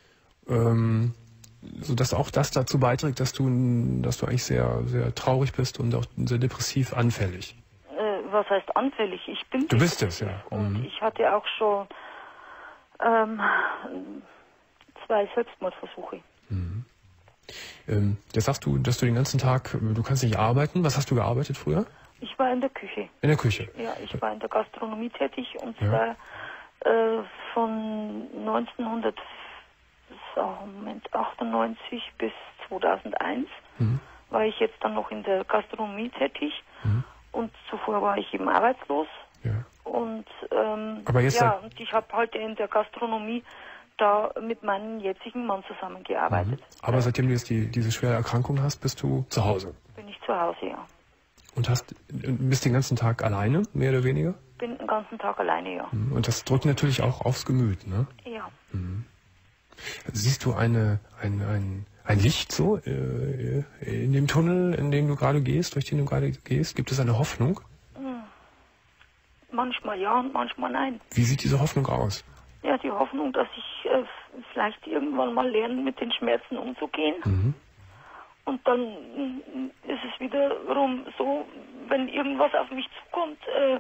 Sodass auch das dazu beiträgt, dass du eigentlich sehr, sehr traurig bist und auch sehr depressiv anfällig. Was heißt anfällig? Ich bin Du bist es, ja. Und ich hatte auch schon 2 Selbstmordversuche. Jetzt sagst du, dass du den ganzen Tag, du kannst nicht arbeiten. Was hast du gearbeitet früher? Ich war in der Küche. In der Küche? Ja, ich war in der Gastronomie tätig und zwar von 1998 bis 2001 war ich jetzt dann noch in der Gastronomie tätig und zuvor war ich eben arbeitslos. Ja. Und aber jetzt und ich habe halt in der Gastronomie da mit meinem jetzigen Mann zusammengearbeitet. Aber seitdem du jetzt diese schwere Erkrankung hast, bist du zu Hause? Bin ich zu Hause, ja. Und bist den ganzen Tag alleine, mehr oder weniger? Bin den ganzen Tag alleine, ja. Und das drückt natürlich auch aufs Gemüt, ne? Ja. Siehst du ein Licht so in dem Tunnel, in dem du gerade gehst, durch den du gerade gehst? Gibt es eine Hoffnung? Manchmal ja und manchmal nein. Wie sieht diese Hoffnung aus? Ja, die Hoffnung, dass ich vielleicht irgendwann mal lerne, mit den Schmerzen umzugehen. Mhm. Und dann ist es wiederum so, wenn irgendwas auf mich zukommt,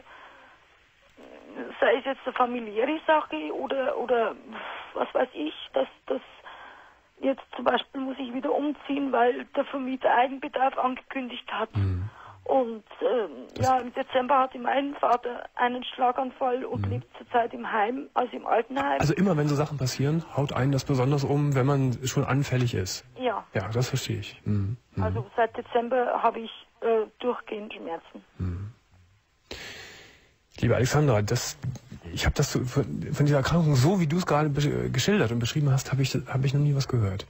sei es jetzt eine familiäre Sache oder was weiß ich, dass jetzt zum Beispiel muss ich wieder umziehen, weil der Vermieter Eigenbedarf angekündigt hat. Mhm. Und im Dezember hatte mein Vater einen Schlaganfall und lebt zurzeit im Heim, also im Altenheim. Also immer, wenn so Sachen passieren, haut einen das besonders um, wenn man schon anfällig ist. Ja. Ja, das verstehe ich. Mhm. Mhm. Also seit Dezember habe ich durchgehend Schmerzen. Mhm. Liebe Alexandra, ich habe das von dieser Erkrankung, so wie du es gerade geschildert und beschrieben hast, habe ich noch nie was gehört.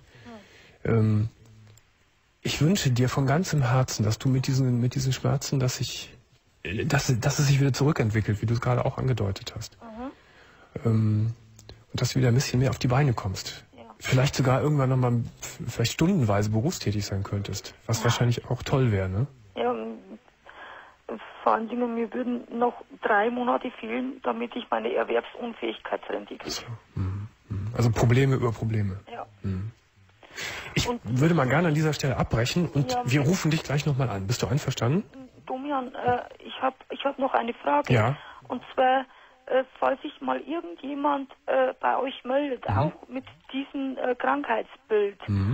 Ich wünsche dir von ganzem Herzen, dass du mit diesen Schmerzen, dass es sich wieder zurückentwickelt, wie du es gerade auch angedeutet hast. Und dass du wieder ein bisschen mehr auf die Beine kommst. Ja. Vielleicht sogar irgendwann nochmal, vielleicht stundenweise berufstätig sein könntest, was wahrscheinlich auch toll wäre, ne? Ja, vor allen Dingen, mir würden noch 3 Monate fehlen, damit ich meine Erwerbsunfähigkeitsrente kriege. So. Also Probleme über Probleme. Ja. Ich würde mal gerne an dieser Stelle abbrechen und wir rufen dich gleich nochmal an. Bist du einverstanden? Domian, ich hab noch eine Frage. Ja. Und zwar, falls sich mal irgendjemand bei euch meldet, auch mit diesem Krankheitsbild,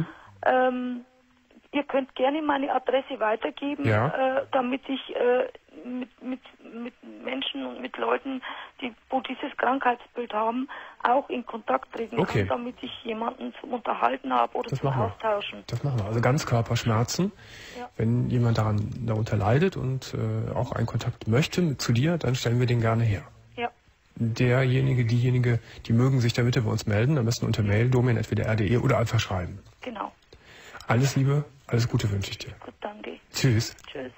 ihr könnt gerne meine Adresse weitergeben, damit ich mit Menschen und mit Leuten, wo dieses Krankheitsbild haben, auch in Kontakt treten kann, damit ich jemanden zum Unterhalten habe oder zum Austauschen. Das machen wir. Also Ganzkörperschmerzen. Ja. Wenn jemand darunter leidet und auch einen Kontakt möchte zu dir, dann stellen wir den gerne her. Ja. Diejenige, die mögen sich da bitte bei uns melden, am besten unter Mail, domian@wdr.de oder einfach schreiben. Genau. Alles Liebe, alles Gute wünsche ich dir. Gut, danke. Tschüss. Tschüss.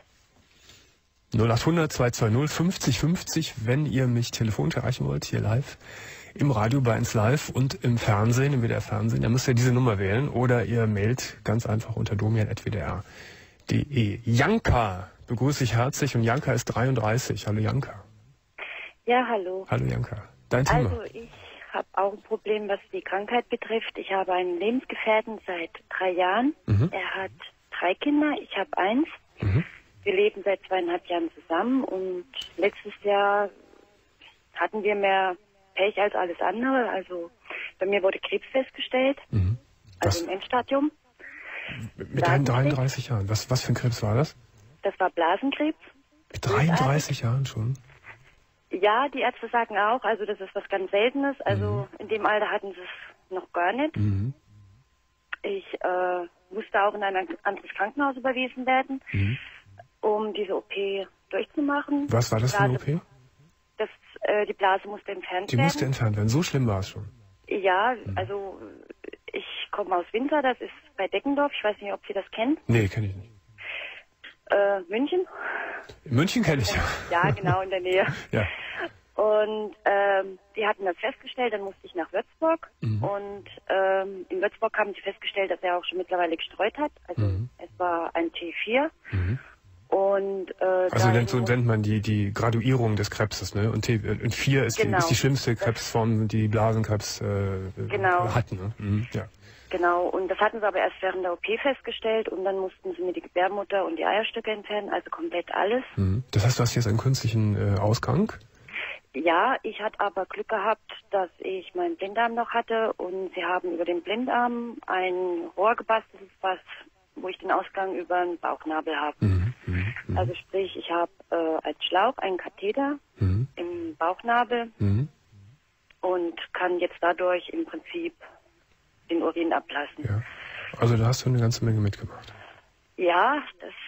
0800 220 50 50, wenn ihr mich telefonisch erreichen wollt, hier live, im Radio bei 1 Live und im Fernsehen, im WDR-Fernsehen, dann müsst ihr diese Nummer wählen oder ihr mailt ganz einfach unter domian@wdr.de. Janka begrüße ich herzlich und Janka ist 33. Hallo Janka. Ja, hallo. Hallo Janka. Dein Thema. Also ich habe auch ein Problem, was die Krankheit betrifft. Ich habe einen Lebensgefährten seit 3 Jahren. Er hat 3 Kinder, ich habe 1. Wir leben seit 2,5 Jahren zusammen und letztes Jahr hatten wir mehr Pech als alles andere. Also bei mir wurde Krebs festgestellt, also im Endstadium. Mit deinen 33 Jahren, was für ein Krebs war das? Das war Blasenkrebs. Mit 33 Jahren schon? Ja, die Ärzte sagen auch, also das ist was ganz Seltenes. Also in dem Alter hatten sie es noch gar nicht. Ich musste auch in ein anderes Krankenhaus überwiesen werden, um diese OP durchzumachen. Was war das für eine OP? Die Blase musste entfernt werden. Die musste entfernt werden, so schlimm war es schon? Ja, also ich komme aus Winter, das ist bei Deckendorf. Ich weiß nicht, ob Sie das kennen. Nee, kenne ich nicht. München? München kenne ich ja. Ja, genau, in der Nähe. Ja. Und die hatten das festgestellt, dann musste ich nach Würzburg. Und in Würzburg haben sie festgestellt, dass er auch schon mittlerweile gestreut hat. Also es war ein T4. Und, also so nennt man die Graduierung des Krebses, ne? Und 4 ist die schlimmste Krebsform, die Blasenkrebs hat, ne? Ja. Genau, und das hatten sie aber erst während der OP festgestellt und dann mussten sie mir die Gebärmutter und die Eierstöcke entfernen, also komplett alles. Das heißt, du hast jetzt einen künstlichen Ausgang? Ja, ich hatte aber Glück gehabt, dass ich meinen Blinddarm noch hatte und sie haben über den Blinddarm ein Rohr gebastelt, wo ich den Ausgang über den Bauchnabel habe. Also sprich, ich habe als Schlauch einen Katheter im Bauchnabel und kann jetzt dadurch im Prinzip den Urin ablassen. Ja. Also da hast du eine ganze Menge mitgemacht. Ja,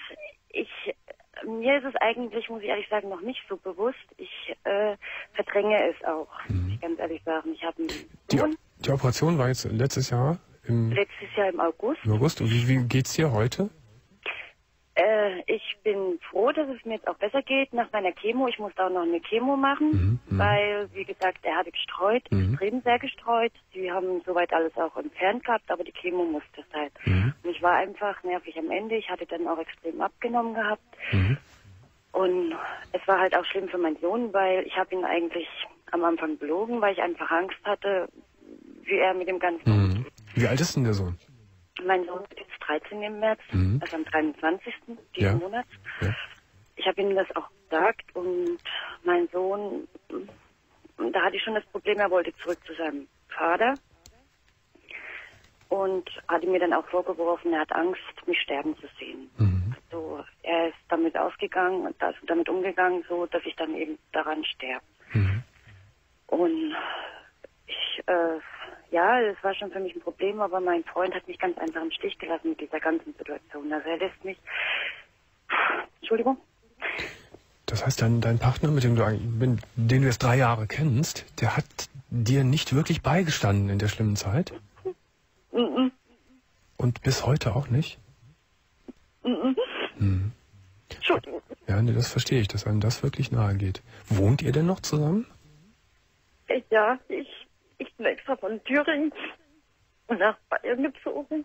mir ist es eigentlich, muss ich ehrlich sagen, noch nicht so bewusst. Ich verdränge es auch, muss ich ganz ehrlich sagen. Ich habe die Operation war jetzt letztes Jahr im August. Im August. Und wie geht's dir heute? Ich bin froh, dass es mir jetzt auch besser geht nach meiner Chemo. Ich musste auch noch eine Chemo machen, weil, wie gesagt, er hatte gestreut, extrem sehr gestreut. Sie haben soweit alles auch entfernt gehabt, aber die Chemo musste sein. Und ich war einfach nervig am Ende. Ich hatte dann auch extrem abgenommen gehabt. Und es war halt auch schlimm für meinen Sohn, weil ich habe ihn eigentlich am Anfang belogen, weil ich einfach Angst hatte, wie er mit dem Ganzen umgeht. Wie alt ist denn der Sohn? Mein Sohn ist jetzt 13 im März, also am 23. diesen Monat. Ja. Ich habe ihm das auch gesagt und mein Sohn, da hatte ich schon das Problem, er wollte zurück zu seinem Vater und hatte mir dann auch vorgeworfen, er hat Angst, mich sterben zu sehen. Also er ist damit ausgegangen und damit umgegangen, so dass ich dann eben daran sterbe. Und ich, ja, das war schon für mich ein Problem, aber mein Freund hat mich ganz einfach im Stich gelassen mit dieser ganzen Situation. Also er lässt mich... Entschuldigung? Das heißt, dein Partner, den du jetzt 3 Jahre kennst, der hat dir nicht wirklich beigestanden in der schlimmen Zeit? Und bis heute auch nicht? Entschuldigung. Ja, nee, das verstehe ich, dass einem das wirklich nahe geht. Wohnt ihr denn noch zusammen? Ja, ich bin extra von Thüringen nach Bayern gezogen.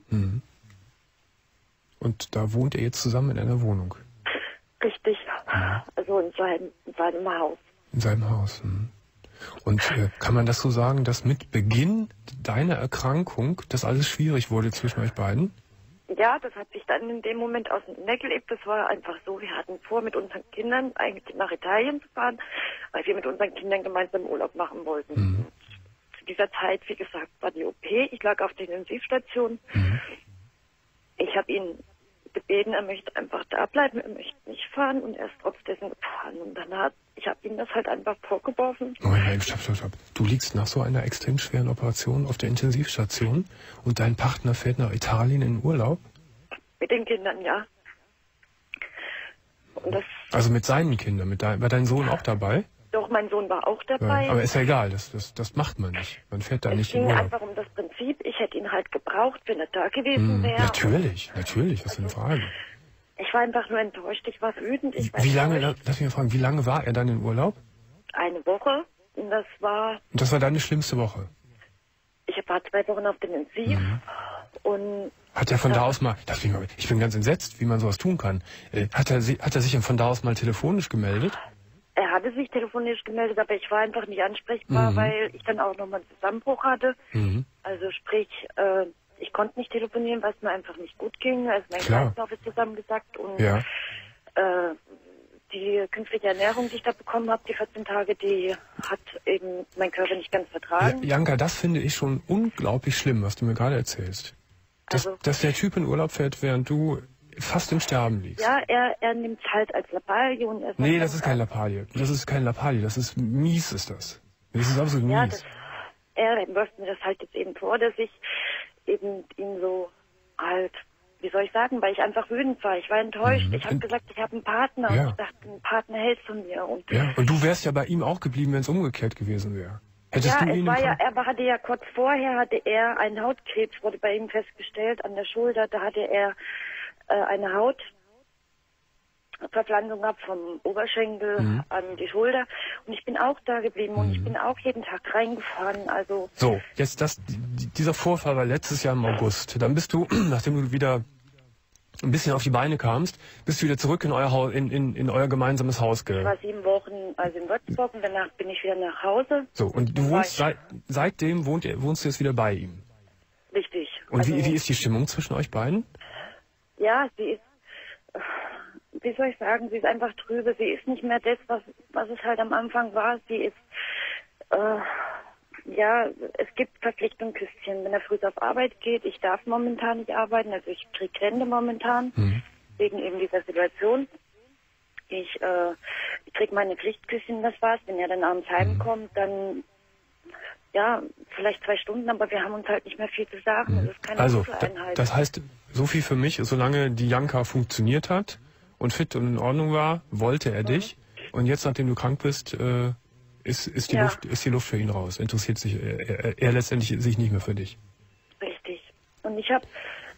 Und da wohnt ihr jetzt zusammen in einer Wohnung? Richtig. Also in seinem Haus. In seinem Haus. Und kann man das so sagen, dass mit Beginn deiner Erkrankung das alles schwierig wurde zwischen euch beiden? Ja, das hat sich dann in dem Moment auseinandergelebt. Das war einfach so, wir hatten vor, mit unseren Kindern eigentlich nach Italien zu fahren, weil wir mit unseren Kindern gemeinsam Urlaub machen wollten. Zu dieser Zeit, wie gesagt, war die OP. Ich lag auf der Intensivstation. Ich habe ihn gebeten, er möchte einfach da bleiben, er möchte nicht fahren und er ist trotzdem gefahren. Und dann ich habe ihm das halt einfach vorgeworfen. Stopp. Du liegst nach so einer extrem schweren Operation auf der Intensivstation und dein Partner fährt nach Italien in Urlaub? Mit den Kindern, ja. Und also mit seinen Kindern, war dein Sohn auch dabei? Doch, mein Sohn war auch dabei. Ja, aber ist ja egal, das macht man nicht. Man fährt da nicht in Urlaub. Es ging einfach um das Prinzip, ich hätte ihn halt gebraucht, wenn er da gewesen wäre. Natürlich, was für eine Frage. Ich war einfach nur enttäuscht, ich war wütend. Wie lange, lass mich mal fragen, wie lange war er dann in Urlaub? Eine Woche. Und das war deine schlimmste Woche? Ich war 2 Wochen auf dem Intensiv. Und hat er von da aus mal, ich bin ganz entsetzt, wie man sowas tun kann. Hat er sich von da aus mal telefonisch gemeldet? Er hatte sich telefonisch gemeldet, aber ich war einfach nicht ansprechbar, weil ich dann auch nochmal einen Zusammenbruch hatte. Also sprich, ich konnte nicht telefonieren, weil es mir einfach nicht gut ging. Also mein Kreislauf ist zusammengesackt und die künstliche Ernährung, die ich da bekommen habe, die 14 Tage, die hat eben mein Körper nicht ganz vertragen. Janka, das finde ich schon unglaublich schlimm, was du mir gerade erzählst. Dass der Typ in Urlaub fährt, während du fast im Sterben liegst. Ja, er nimmt es halt als Lappalie und nee, das ist kein Lappalie. Das ist kein Lappalie, das ist mies, ist das. Das ist absolut mies. Er wirft mir das halt jetzt eben vor, dass ich eben ihn so halt, wie soll ich sagen, weil ich einfach wütend war. Ich war enttäuscht. Ich habe gesagt, ich habe einen Partner und ich dachte, ein Partner hält von mir. Und du wärst ja bei ihm auch geblieben, wenn es umgekehrt gewesen wäre. Hättest du ihn er hatte ja kurz vorher, hatte einen Hautkrebs, wurde bei ihm festgestellt an der Schulter. Da hatte er eine Hautverpflanzung gehabt vom Oberschenkel an die Schulter. Und ich bin auch da geblieben und ich bin auch jeden Tag reingefahren. Also so, jetzt dieser Vorfall war letztes Jahr im August. Dann bist du, nachdem du wieder ein bisschen auf die Beine kamst, bist du wieder zurück in euer Haus, in euer gemeinsames Haus Ich war 7 Wochen in Würzburg und danach bin ich wieder nach Hause. So, und du wohnst seitdem wohnst du jetzt wieder bei ihm? Richtig. Und wie ist die Stimmung zwischen euch beiden? Ja, sie ist, wie soll ich sagen, sie ist einfach trübe. Sie ist nicht mehr das, was es halt am Anfang war. Sie ist, es gibt Verpflichtungsküstchen, wenn er früh auf Arbeit geht. Ich darf momentan nicht arbeiten, also ich kriege Rente momentan, wegen eben dieser Situation. Ich kriege meine Pflichtküsschen, das war's. Wenn er dann abends heimkommt, dann vielleicht 2 Stunden, aber wir haben uns halt nicht mehr viel zu sagen. Das ist keine Einheit. Das heißt, so viel für mich, solange die Janka funktioniert hat und fit und in Ordnung war, wollte er dich. Und jetzt, nachdem du krank bist, ist die Luft für ihn raus. Interessiert sich er letztendlich sich nicht mehr für dich. Richtig. Und ich habe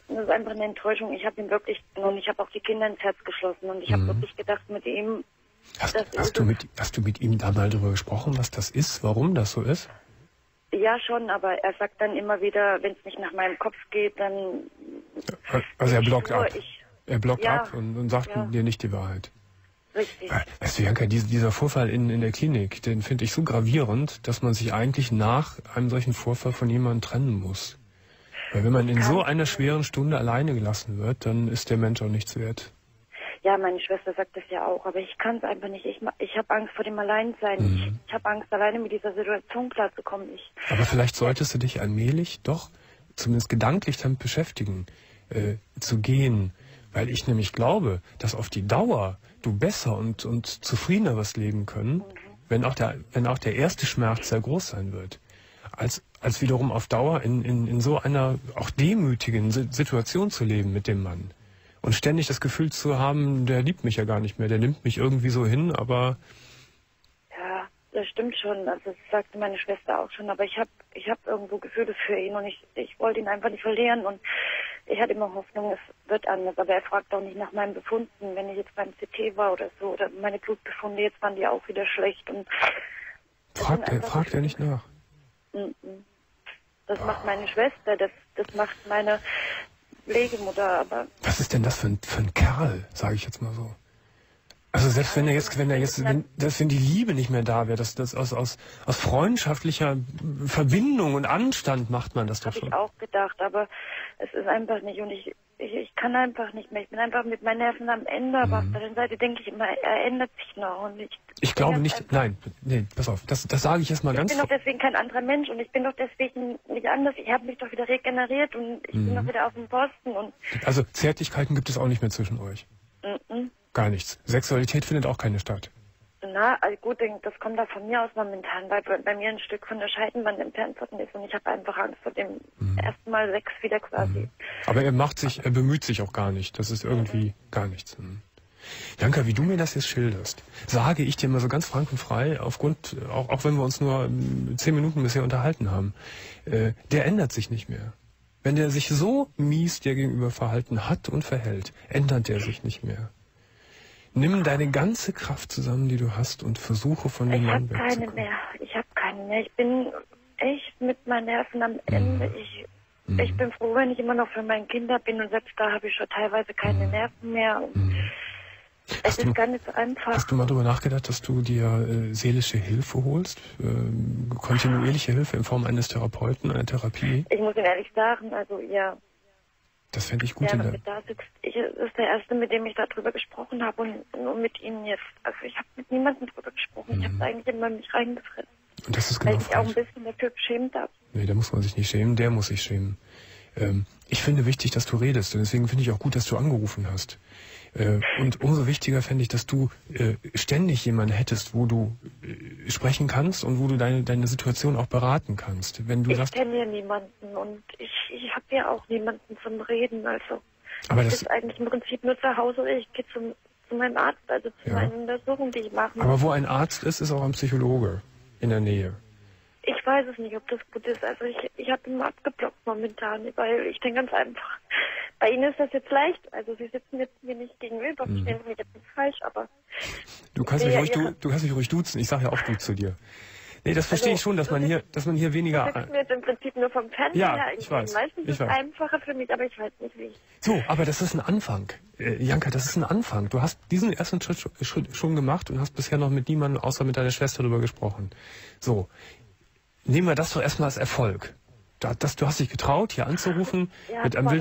das ist einfach eine Enttäuschung. Ich habe ihn wirklich, und ich habe auch die Kinder ins Herz geschlossen und ich habe wirklich gedacht, mit ihm... Hast du mit ihm da mal darüber gesprochen, was das ist, warum das so ist? Ja, schon, aber er sagt dann immer wieder, wenn es nicht nach meinem Kopf geht, dann... Also er blockt ab. Er blockt ab und sagt dir nicht die Wahrheit. Richtig. Weißt du, Janka, dieser Vorfall in der Klinik, den finde ich so gravierend, dass man sich eigentlich nach einem solchen Vorfall von jemandem trennen muss. Weil wenn man in so einer schweren Stunde alleine gelassen wird, dann ist der Mensch auch nichts wert. Ja, meine Schwester sagt das ja auch, aber ich kann es einfach nicht. Ich habe Angst vor dem Alleinsein. Ich habe Angst, alleine mit dieser Situation klarzukommen. Aber vielleicht solltest du dich allmählich doch zumindest gedanklich damit beschäftigen, zu gehen. Weil ich nämlich glaube, dass auf die Dauer du besser und zufriedener wirst leben können, wenn auch der erste Schmerz sehr groß sein wird, als wiederum auf Dauer in so einer auch demütigen Situation zu leben mit dem Mann. Und ständig das Gefühl zu haben, der liebt mich ja gar nicht mehr, der nimmt mich irgendwie so hin, aber... Ja, das stimmt schon, also das sagte meine Schwester auch schon, aber ich hab irgendwo Gefühle für ihn und ich wollte ihn einfach nicht verlieren und ich hatte immer Hoffnung, es wird anders, aber er fragt auch nicht nach meinen Befunden, wenn ich jetzt beim CT war oder so, oder meine Blutbefunde, jetzt waren die auch wieder schlecht. Und fragt er nicht nach? Das macht meine Schwester, das macht meine Pflegemutter, aber... Was ist denn das für ein Kerl, sage ich jetzt mal so? Also selbst wenn die Liebe nicht mehr da wäre, das aus freundschaftlicher Verbindung und Anstand macht man das doch schon. Habe ich auch gedacht, aber es ist einfach nicht und ich kann einfach nicht mehr. Ich bin einfach mit meinen Nerven am Ende, aber auf der anderen Seite denke ich immer, er ändert sich noch und ich glaube nicht, nee, pass auf, das sage ich jetzt mal ganz... Ich bin doch deswegen kein anderer Mensch und ich bin doch deswegen nicht anders. Ich habe mich doch wieder regeneriert und ich bin doch wieder auf dem Posten und... Also Zärtlichkeiten gibt es auch nicht mehr zwischen euch? Gar nichts. Sexualität findet auch keine statt. Na, also gut, das kommt da von mir aus momentan, weil bei mir ein Stück von der Scheidenwand entfernt worden ist und ich habe einfach Angst vor dem ersten Mal Sex wieder quasi. Aber er bemüht sich auch gar nicht. Das ist irgendwie gar nichts. Janka, wie du mir das jetzt schilderst, sage ich dir mal so ganz frank und frei, aufgrund, auch wenn wir uns nur 10 Minuten bisher unterhalten haben, der ändert sich nicht mehr. Wenn der sich so mies dir gegenüber verhalten hat und verhält, ändert der sich nicht mehr. Nimm deine ganze Kraft zusammen, die du hast, und versuche von dem Mann wegzukommen. Ich habe keine mehr. Ich bin echt mit meinen Nerven am Ende. Ich bin froh, wenn ich immer noch für meine Kinder bin und selbst da habe ich schon teilweise keine Nerven mehr. Es ist gar nicht so einfach. Hast du mal darüber nachgedacht, dass du dir seelische Hilfe holst? Kontinuierliche Hilfe in Form eines Therapeuten, einer Therapie? Ich muss Ihnen ehrlich sagen, also ja. Das fände ich gut. Ja, das ist der Erste, mit dem ich darüber gesprochen habe und mit Ihnen jetzt. Also ich habe mit niemandem darüber gesprochen. Ich habe eigentlich immer mich reingefressen. Und das ist genau weil ich auch ein bisschen dafür geschämt habe. Nee, da muss man sich nicht schämen, der muss sich schämen. Ich finde wichtig, dass du redest und deswegen finde ich auch gut, dass du angerufen hast. Und umso wichtiger fände ich, dass du ständig jemanden hättest, wo du sprechen kannst und wo du deine Situation auch beraten kannst. Wenn du ich kenne ja niemanden und ich habe ja auch niemanden zum Reden. Also aber das ist eigentlich im Prinzip nur zu Hause. Ich gehe zu meinem Arzt, also zu meinen Untersuchungen, die ich mache. Aber wo ein Arzt ist auch ein Psychologe in der Nähe. Ich weiß es nicht, ob das gut ist. Also ich habe ihn abgeblockt momentan, weil ich denke ganz einfach, bei Ihnen ist das jetzt leicht. Also Sie sitzen jetzt mir nicht gegenüber, verstehen Sie mich jetzt nicht falsch, aber... Du kannst mich ruhig duzen, ich sage ja auch du zu dir. Nee, das verstehe ich schon, dass man hier weniger... Das ist mir jetzt im Prinzip nur vom Fernseher her. Ich weiß. Meistens ist es einfacher für mich, aber ich weiß nicht wie. So, aber das ist ein Anfang. Janka, das ist ein Anfang. Du hast diesen ersten Schritt schon gemacht und hast bisher noch mit niemandem außer mit deiner Schwester darüber gesprochen. So, nehmen wir das doch erstmal als Erfolg. Du hast dich getraut, hier anzurufen. Ja, mit einem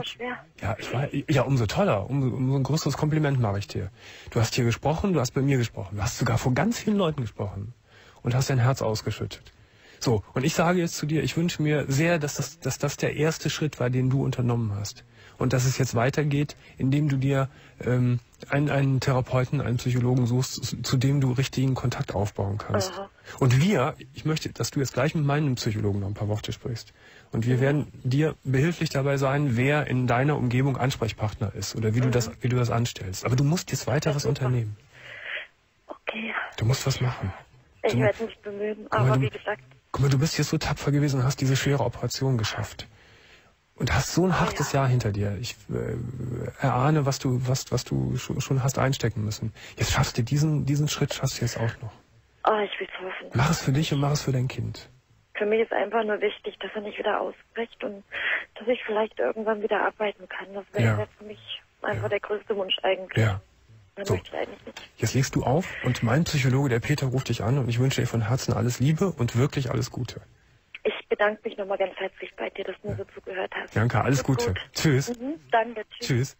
umso toller. Umso ein größeres Kompliment mache ich dir. Du hast hier gesprochen, du hast bei mir gesprochen. Du hast sogar vor ganz vielen Leuten gesprochen. Und hast dein Herz ausgeschüttet. So, und ich sage jetzt zu dir, ich wünsche mir sehr, dass das der erste Schritt war, den du unternommen hast. Und dass es jetzt weitergeht, indem du dir einen Therapeuten, einen Psychologen suchst, zu dem du richtigen Kontakt aufbauen kannst. Aha. Und ich möchte, dass du jetzt gleich mit meinem Psychologen noch ein paar Worte sprichst. Und wir werden dir behilflich dabei sein, wer in deiner Umgebung Ansprechpartner ist oder wie du das anstellst. Aber du musst jetzt weiter was unternehmen. Okay. Du musst was machen. Ich werde mich bemühen, aber wie gesagt... Guck mal, du bist jetzt so tapfer gewesen und hast diese schwere Operation geschafft. Und hast so ein hartes Jahr hinter dir. Ich erahne, was du schon hast einstecken müssen. Jetzt schaffst du diesen Schritt, schaffst du jetzt auch noch. Oh, ich will es hoffen. Mach es für dich und mach es für dein Kind. Für mich ist einfach nur wichtig, dass er nicht wieder ausbricht und dass ich vielleicht irgendwann wieder arbeiten kann. Das wäre für mich einfach der größte Wunsch eigentlich. Ja. Dann so. möchte ich eigentlich nicht. Jetzt legst du auf und mein Psychologe, der Peter, ruft dich an und ich wünsche dir von Herzen alles Liebe und wirklich alles Gute. Ich bedanke mich nochmal ganz herzlich bei dir, dass du mir so zugehört hast. Danke, alles Gute. Gut. Tschüss. Danke, tschüss.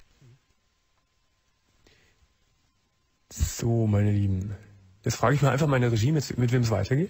So, meine Lieben. Jetzt frage ich mal einfach meine Regie, mit wem es weitergeht.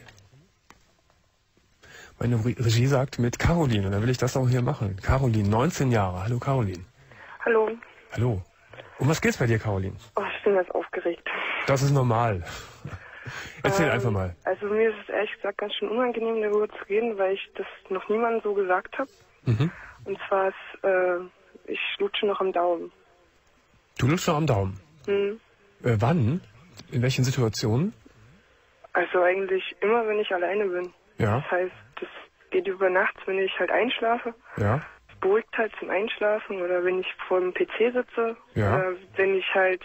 Meine Regie sagt mit Caroline und dann will ich das auch hier machen. Caroline, 19 Jahre. Hallo Caroline. Hallo. Hallo. Um was geht's bei dir, Caroline? Oh, ich bin ganz aufgeregt. Das ist normal. Erzähl einfach mal. Also mir ist es ehrlich gesagt ganz schön unangenehm, darüber zu reden, weil ich das noch niemandem so gesagt habe. Mhm. Und zwar ich lutsche noch am Daumen. Du lutschst noch am Daumen? Mhm. Wann? In welchen Situationen? Also eigentlich immer, wenn ich alleine bin. Ja. Das heißt, das geht über nachts, wenn ich halt einschlafe. Ja. Es beruhigt halt zum Einschlafen oder wenn ich vor dem PC sitze. Ja. Oder wenn ich halt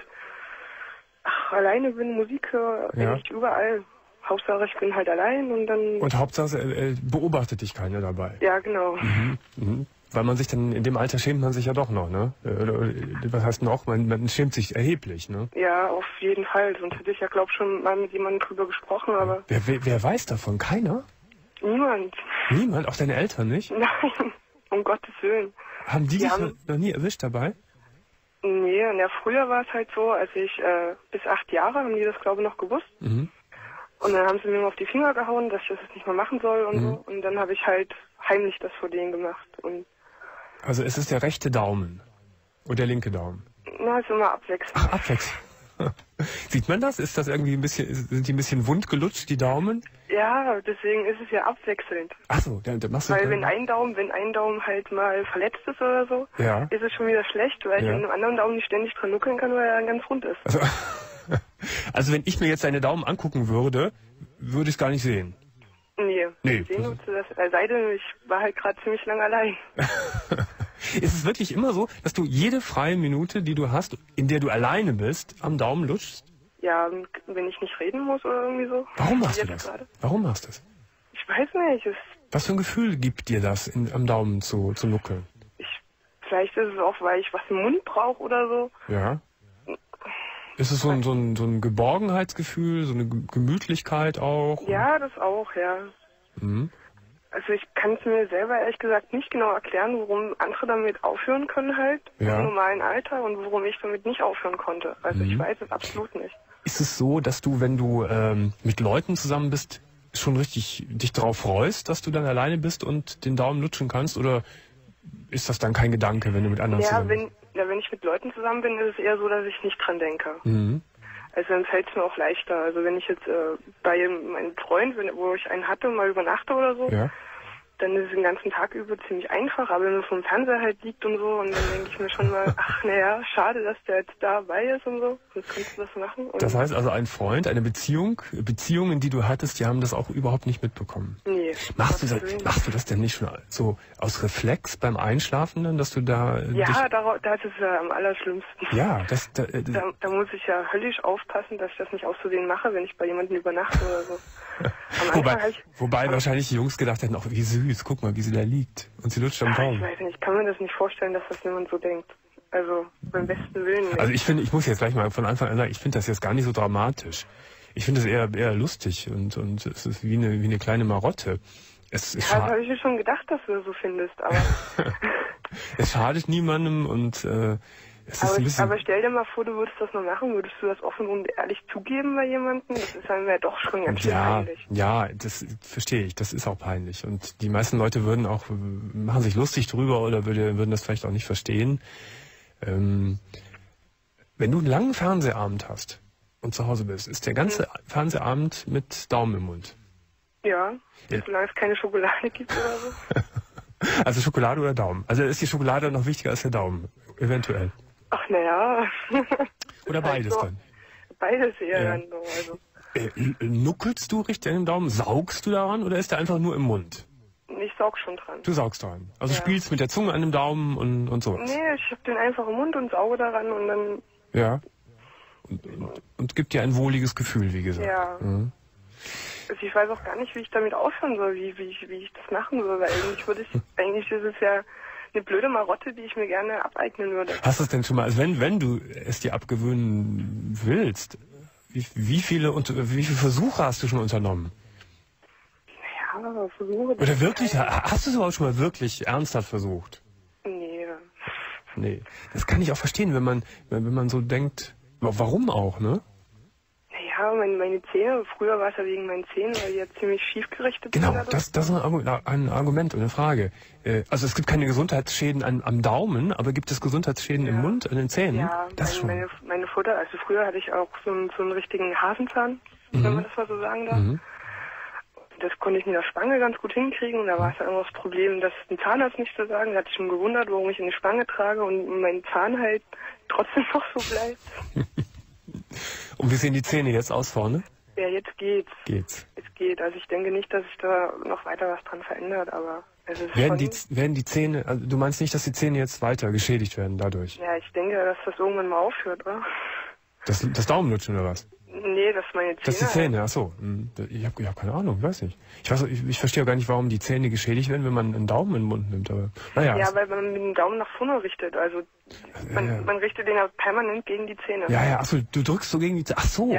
alleine bin, Musik höre, eigentlich überall. Hauptsache ich bin halt allein und dann... Und Hauptsache beobachtet dich keiner dabei. Ja, genau. Mhm. Mhm. Weil man sich dann, in dem Alter schämt man sich ja doch noch, ne? Was heißt noch? Man schämt sich erheblich, ne? Ja, auf jeden Fall. Sonst hätte ich ja, glaube ich, schon mal mit jemandem drüber gesprochen, aber... Wer weiß davon? Keiner? Niemand. Niemand? Auch deine Eltern nicht? Nein, um Gottes Willen. Haben die dich noch nie erwischt dabei? Nee, früher war es halt so, als ich bis 8 Jahre, haben die das, glaube ich, noch gewusst. Mhm. Und dann haben sie mir auf die Finger gehauen, dass ich das nicht mehr machen soll und so. Und dann habe ich halt heimlich das vor denen gemacht. Und also es ist der rechte Daumen und der linke Daumen? Na, ist immer abwechselnd. Ach, abwechselnd. Sieht man das? Ist das irgendwie sind die ein bisschen wund gelutscht, die Daumen? Ja, deswegen ist es ja abwechselnd. Ach so, dann machst du... Weil wenn ein Daumen halt mal verletzt ist oder so, ist es schon wieder schlecht, weil ich mit einem anderen Daumen nicht ständig dran nuckeln kann, weil er dann ganz rund ist. Also wenn ich mir jetzt deine Daumen angucken würde, würde ich es gar nicht sehen. Nee. Sehen uns das, sei denn, ich war halt gerade ziemlich lange allein. Ist es wirklich immer so, dass du jede freie Minute, die du hast, in der du alleine bist, am Daumen lutschst? Ja, wenn ich nicht reden muss oder irgendwie so. Warum machst du das? Warum machst du das? Ich weiß nicht. Was für ein Gefühl gibt dir das, am Daumen zu nuckeln? Vielleicht ist es auch, weil ich was im Mund brauche oder so. Ja. Ist es so ein Geborgenheitsgefühl, so eine Gemütlichkeit auch? Ja, das auch, ja. Mhm. Also ich kann es mir selber ehrlich gesagt nicht genau erklären, warum andere damit aufhören können halt, im normalen Alter, und warum ich damit nicht aufhören konnte. Also ich weiß es absolut nicht. Ist es so, dass du, wenn du mit Leuten zusammen bist, schon richtig dich darauf freust, dass du dann alleine bist und den Daumen lutschen kannst, oder ist das dann kein Gedanke, wenn du mit anderen zusammen bist? Wenn ich mit Leuten zusammen bin, ist es eher so, dass ich nicht dran denke. Mhm. Also dann fällt es mir auch leichter. Also wenn ich jetzt bei meinem Freund, wo ich einen hatte, mal übernachte oder so, dann ist es den ganzen Tag über ziemlich einfach. Aber wenn man vom Fernseher halt liegt und so, und dann denke ich mir schon mal, ach naja, schade, dass der jetzt dabei ist und so. Sonst kannst du das machen. Und das heißt also, ein Freund, eine Beziehungen, die du hattest, die haben das auch überhaupt nicht mitbekommen. Nee. Machst du das denn nicht schon so aus Reflex beim Einschlafen dann, dass du da... Ja, das ist ja am allerschlimmsten. Ja, da muss ich ja höllisch aufpassen, dass ich das nicht auszusehen mache, wenn ich bei jemandem übernachte oder so. Wobei wahrscheinlich die Jungs gedacht hätten, auch wie süß, guck mal, wie sie da liegt. Und sie lutscht am Daumen. Ich weiß nicht, ich kann mir das nicht vorstellen, dass das jemand so denkt. Also beim besten Willen nicht. Also ich muss jetzt gleich mal von Anfang an sagen, ich finde das jetzt gar nicht so dramatisch. Ich finde es eher lustig und es ist wie eine kleine Marotte. Das habe ich mir schon gedacht, dass du das so findest, aber... Es schadet niemandem und es ist ein bisschen... Aber stell dir mal vor, du würdest das noch machen, würdest du das offen und ehrlich zugeben bei jemandem? Das ist dann ja doch schon ganz schön peinlich. Ja, das verstehe ich, das ist auch peinlich. Und die meisten Leute machen sich lustig drüber oder würden das vielleicht auch nicht verstehen. Wenn du einen langen Fernsehabend hast und zu Hause bist, ist der ganze Fernsehabend mit Daumen im Mund. Ja, solange es keine Schokolade gibt oder so. Also Schokolade oder Daumen? Also ist die Schokolade noch wichtiger als der Daumen? Eventuell. Ach naja. Oder beides dann? Beides eher dann so. Also. Nuckelst du richtig an den Daumen? Saugst du daran oder ist der einfach nur im Mund? ich saug schon dran. Du saugst dran. Also spielst mit der Zunge an dem Daumen und so. Nee, ich hab den einfach im Mund und sauge daran und dann... Ja. Und gibt dir ein wohliges Gefühl, wie gesagt. Ja. Mhm. Also ich weiß auch gar nicht, wie ich damit aufhören soll, wie ich das machen soll, weil eigentlich ist es ja eine blöde Marotte, die ich mir gerne abeignen würde. Hast du es denn schon mal, also wenn du es dir abgewöhnen willst, wie viele Versuche hast du schon unternommen? Ja, Versuche... Oder wirklich, hast du es überhaupt schon mal wirklich ernsthaft versucht? Nee. Nee, das kann ich auch verstehen, wenn man so denkt, warum auch, ne? Naja, meine Zähne, früher war es ja wegen meinen Zähnen, weil die ja ziemlich schief gerichtet sind. Genau, das ist ein Argument und eine Frage. Also es gibt keine Gesundheitsschäden am Daumen, aber gibt es Gesundheitsschäden im Mund, an den Zähnen? Ja, meine Futter, also früher hatte ich auch so einen richtigen Hasenzahn, wenn man das mal so sagen darf. Mhm. Das konnte ich mit der Spange ganz gut hinkriegen und da war es dann immer das Problem, dass ein Zahnarzt nicht zu sagen, da hatte ich schon gewundert, warum ich eine Spange trage und mein Zahn halt trotzdem noch so bleibt. Und wie sehen die Zähne jetzt aus vorne? Ja, jetzt geht's. Es geht. Also ich denke nicht, dass sich da noch weiter was dran verändert, aber es ist werden die Zähne, also du meinst nicht, dass die Zähne jetzt weiter geschädigt werden dadurch? Ja, ich denke, dass das irgendwann mal aufhört, oder? Das Daumenlutschen oder was? Nee, das ist meine Zähne. Das ist die Zähne, achso. Ich hab keine Ahnung, weiß nicht. Ich verstehe auch gar nicht, warum die Zähne geschädigt werden, wenn man einen Daumen in den Mund nimmt. Aber naja. Ja, weil man mit dem Daumen nach vorne richtet. Also man richtet den ja permanent gegen die Zähne. Ja, achso, du drückst so gegen die Zähne. Achso.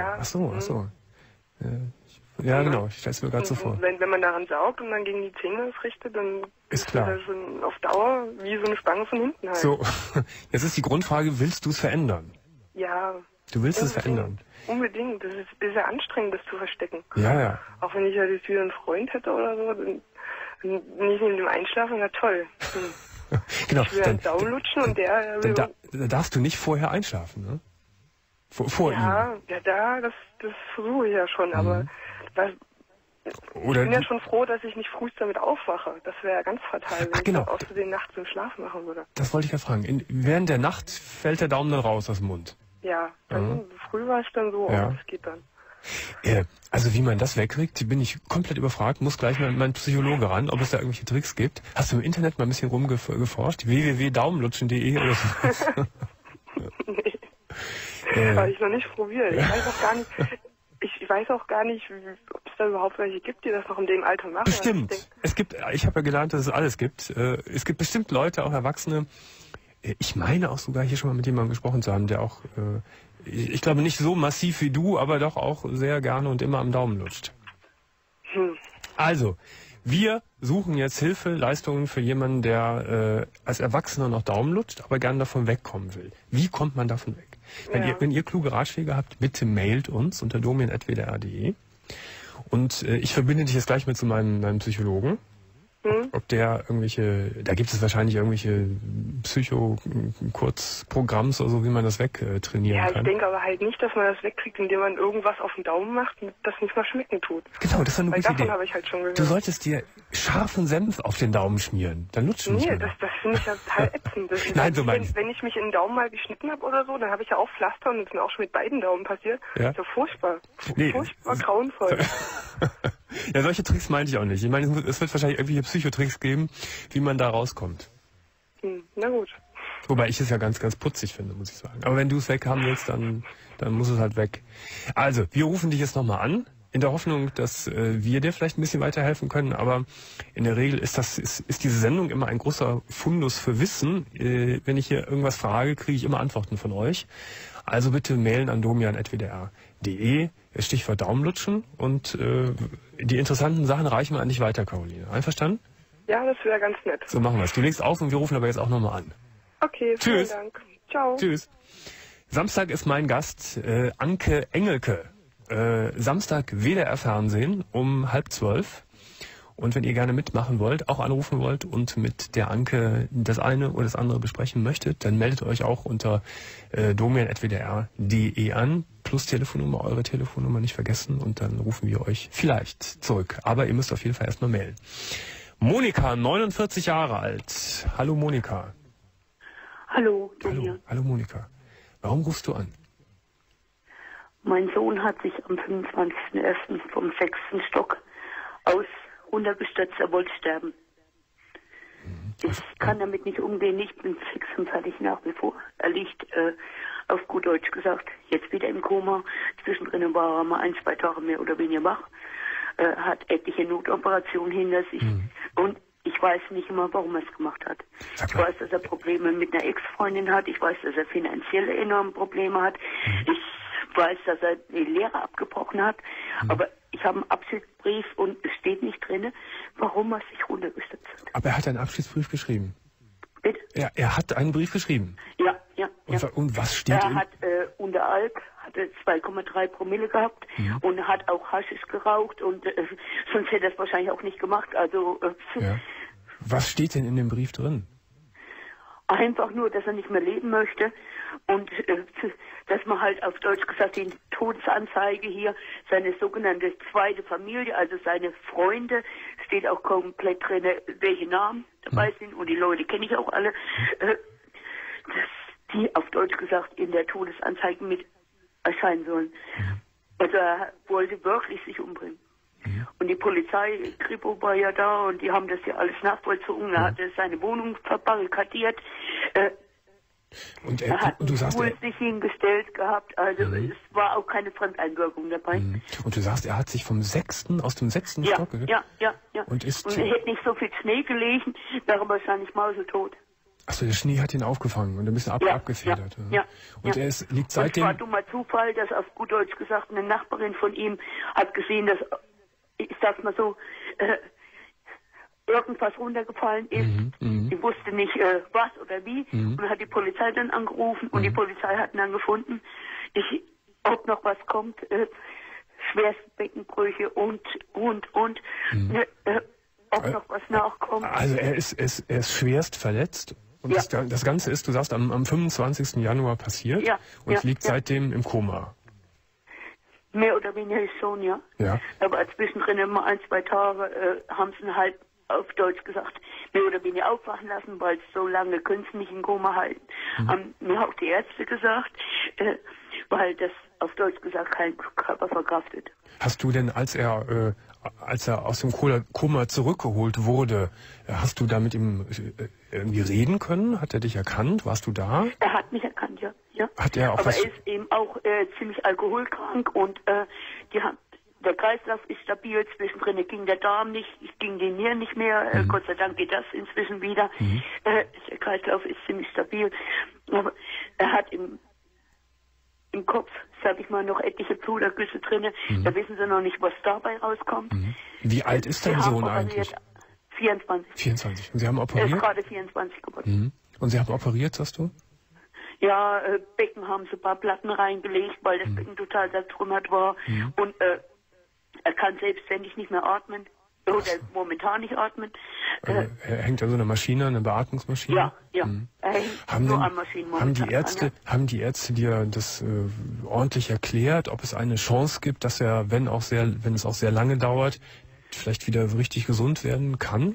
Ja, genau, ich stelle es mir gerade so vor. Wenn man daran saugt und dann gegen die Zähne das richtet, dann ist klar. Das auf Dauer wie so eine Spange von hinten halt. So, jetzt ist die Grundfrage, willst du es verändern? Ja. Du willst es verändern? Unbedingt. Das ist ja anstrengend, das zu verstecken. Ja. Auch wenn ich ja jetzt wieder einen Freund hätte oder so, dann nicht neben dem Einschlafen, na toll. Genau. Ich will einen Daumen lutschen und der... Da darfst du nicht vorher einschlafen, ne? Vor ihm. Ja, das versuche ich ja schon, aber ich bin ja schon froh, dass ich nicht früh damit aufwache. Das wäre ja ganz fatal, wenn ich das aus Versehen nachts im Schlaf machen würde. Das wollte ich ja fragen. Während der Nacht fällt der Daumen dann raus aus dem Mund? Ja, dann früh war es dann so, aber das geht dann. Also wie man das wegkriegt, bin ich komplett überfragt, muss gleich mal meinen Psychologe ran, ob es da irgendwelche Tricks gibt. Hast du im Internet mal ein bisschen rumgeforscht? www.daumenlutschen.de oder so? Nee. Habe ich noch nicht probiert. Ich weiß auch gar nicht, ob es da überhaupt welche gibt, die das noch in dem Alter machen. Bestimmt. Ich habe ja gelernt, dass es alles gibt. Es gibt bestimmt Leute, auch Erwachsene. Ich meine auch sogar hier schon mal mit jemandem gesprochen zu haben, der auch, ich glaube nicht so massiv wie du, aber doch auch sehr gerne und immer am Daumen lutscht. Also, wir suchen jetzt Hilfeleistungen für jemanden, der als Erwachsener noch Daumen lutscht, aber gerne davon wegkommen will. Wie kommt man davon weg? Wenn ihr kluge Ratschläge habt, bitte mailt uns unter domian@wdr.de. Und ich verbinde dich jetzt gleich mit zu meinem Psychologen. Ob der da gibt es wahrscheinlich irgendwelche Psycho-Kurzprogramms oder so, wie man das wegtrainieren kann. Ja, ich denke aber halt nicht, dass man das wegkriegt, indem man irgendwas auf den Daumen macht, das nicht mal schmecken tut. Genau, das ist eine gute Idee. Davon habe ich halt schon gehört. Du solltest dir scharfen Senf auf den Daumen schmieren. Dann nutzt du nicht mehr. Das finde ich ja total ätzend. Nein, so meinst du. Wenn ich mich in den Daumen mal geschnitten habe oder so, dann habe ich ja auch Pflaster und das ist mir auch schon mit beiden Daumen passiert. Ja? Das ist ja furchtbar. Furchtbar grauenvoll. Ja, solche Tricks meinte ich auch nicht. Ich meine, es wird wahrscheinlich irgendwelche Psychotricks geben, wie man da rauskommt. Na gut. Wobei ich es ja ganz, ganz putzig finde, muss ich sagen. Aber wenn du es weg haben willst, dann muss es halt weg. Also, wir rufen dich jetzt nochmal an, in der Hoffnung, dass wir dir vielleicht ein bisschen weiterhelfen können. Aber in der Regel ist diese Sendung immer ein großer Fundus für Wissen. Wenn ich hier irgendwas frage, kriege ich immer Antworten von euch. Also bitte mailen an domian@wdr.de, Stichwort Daumenlutschen, und die interessanten Sachen reichen wir an dich weiter, Caroline. Einverstanden? Ja, das wäre ganz nett. So machen wir es. Du legst auf und wir rufen aber jetzt auch nochmal an. Okay, vielen Dank. Ciao. Tschüss. Samstag ist mein Gast Anke Engelke. Samstag WDR Fernsehen um 11:30. Und wenn ihr gerne mitmachen wollt, auch anrufen wollt und mit der Anke das eine oder das andere besprechen möchtet, dann meldet euch auch unter domian@wdr.de an. Plus Telefonnummer, eure Telefonnummer nicht vergessen, und dann rufen wir euch vielleicht zurück. Aber ihr müsst auf jeden Fall erstmal melden. Monika, 49 Jahre alt. Hallo Monika. Hallo, Domian. Hallo Monika. Warum rufst du an? Mein Sohn hat sich am 25.01. vom 6. Stock runtergestürzt, er wollte sterben. Ich kann damit nicht umgehen. Ich bin fix und fertig nach wie vor. Er liegt, auf gut Deutsch gesagt, jetzt wieder im Koma. Zwischendrin war er mal 1-2 Tage mehr oder weniger wach. Hat etliche Notoperationen hinter sich. Und ich weiß nicht immer, warum er es gemacht hat. Ich weiß, dass er Probleme mit einer Ex-Freundin hat. Ich weiß, dass er finanzielle enorme Probleme hat. Ich weiß, dass er die Lehre abgebrochen hat. Aber ich habe einen Abschiedsbrief und es steht nicht drin, warum er sich runtergestürzt hat. Aber er hat einen Abschiedsbrief geschrieben? Bitte? Er hat einen Brief geschrieben? Ja. Und was steht Er hat unterhalb, hatte 2,3 Promille gehabt und hat auch Haschisch geraucht und sonst hätte er es wahrscheinlich auch nicht gemacht. Also Was steht denn in dem Brief drin? Einfach nur, dass er nicht mehr leben möchte und dass man halt auf Deutsch gesagt die Todesanzeige hier, seine sogenannte zweite Familie, also seine Freunde, steht auch komplett drin, welche Namen dabei sind und die Leute kenne ich auch alle, dass die auf Deutsch gesagt in der Todesanzeige mit erscheinen sollen. Also er wollte wirklich sich umbringen. Und die Polizei, Kripo war ja da und die haben das ja alles nachvollzogen. Er hatte seine Wohnung verbarrikadiert. Und er hat du sagst, sich hingestellt gehabt. Also es war auch keine Fremdeinwirkung dabei. Und du sagst, er hat sich aus dem sechsten Stock gehört? Ja. Und er hätte nicht so viel Schnee gelegen, wäre wahrscheinlich mausetot. Achso, der Schnee hat ihn aufgefangen und ein bisschen abgefedert. Ja. Und er liegt seitdem... Es war dummer Zufall, dass auf gut Deutsch gesagt eine Nachbarin von ihm hat gesehen, dass, ich sag's mal so, irgendwas runtergefallen ist. Die wusste nicht, was oder wie. Und hat die Polizei dann angerufen und die Polizei hat ihn dann gefunden. Ob noch was kommt, schwerste Beckenbrüche und. Ob noch was nachkommt. Also er ist schwerst verletzt. Und das Ganze ist, du sagst, am 25. Januar passiert und liegt seitdem im Koma. Mehr oder weniger schon, ja. Aber zwischendrin immer 1-2 Tage haben sie ihn halt auf Deutsch gesagt, mehr oder weniger aufwachen lassen, weil so lange können sie nicht im Koma halten. Haben mir auch die Ärzte gesagt, weil das auf Deutsch gesagt kein Körper verkraftet. Hast du denn, als er aus dem Koma zurückgeholt wurde, hast du da mit ihm irgendwie reden können? Hat er dich erkannt? Warst du da? Er hat mich erkannt, ja. Hat er auch aber er ist eben auch ziemlich alkoholkrank und der Kreislauf ist stabil. Zwischendrin ging der Darm nicht, ging die Nieren nicht mehr. Gott sei Dank geht das inzwischen wieder. Der Kreislauf ist ziemlich stabil. Aber er hat im Kopf, sag ich mal, noch etliche Blutergüsse drin. Da wissen sie noch nicht, was dabei rauskommt. Wie alt ist dein Sohn eigentlich? 24. 24. Und Sie haben operiert? Er ist gerade 24 geworden. Und Sie haben operiert, sagst du? Ja, Becken haben sie ein paar Platten reingelegt, weil das Becken total zertrümmert war. Und er kann selbstständig nicht mehr atmen. Oder momentan nicht atmen. Er hängt an so einer Maschine, eine Beatmungsmaschine? Ja. Er hängt nur an Maschinen. Haben die Ärzte dir das ordentlich erklärt, ob es eine Chance gibt, dass er, wenn es auch sehr lange dauert, vielleicht wieder so richtig gesund werden kann?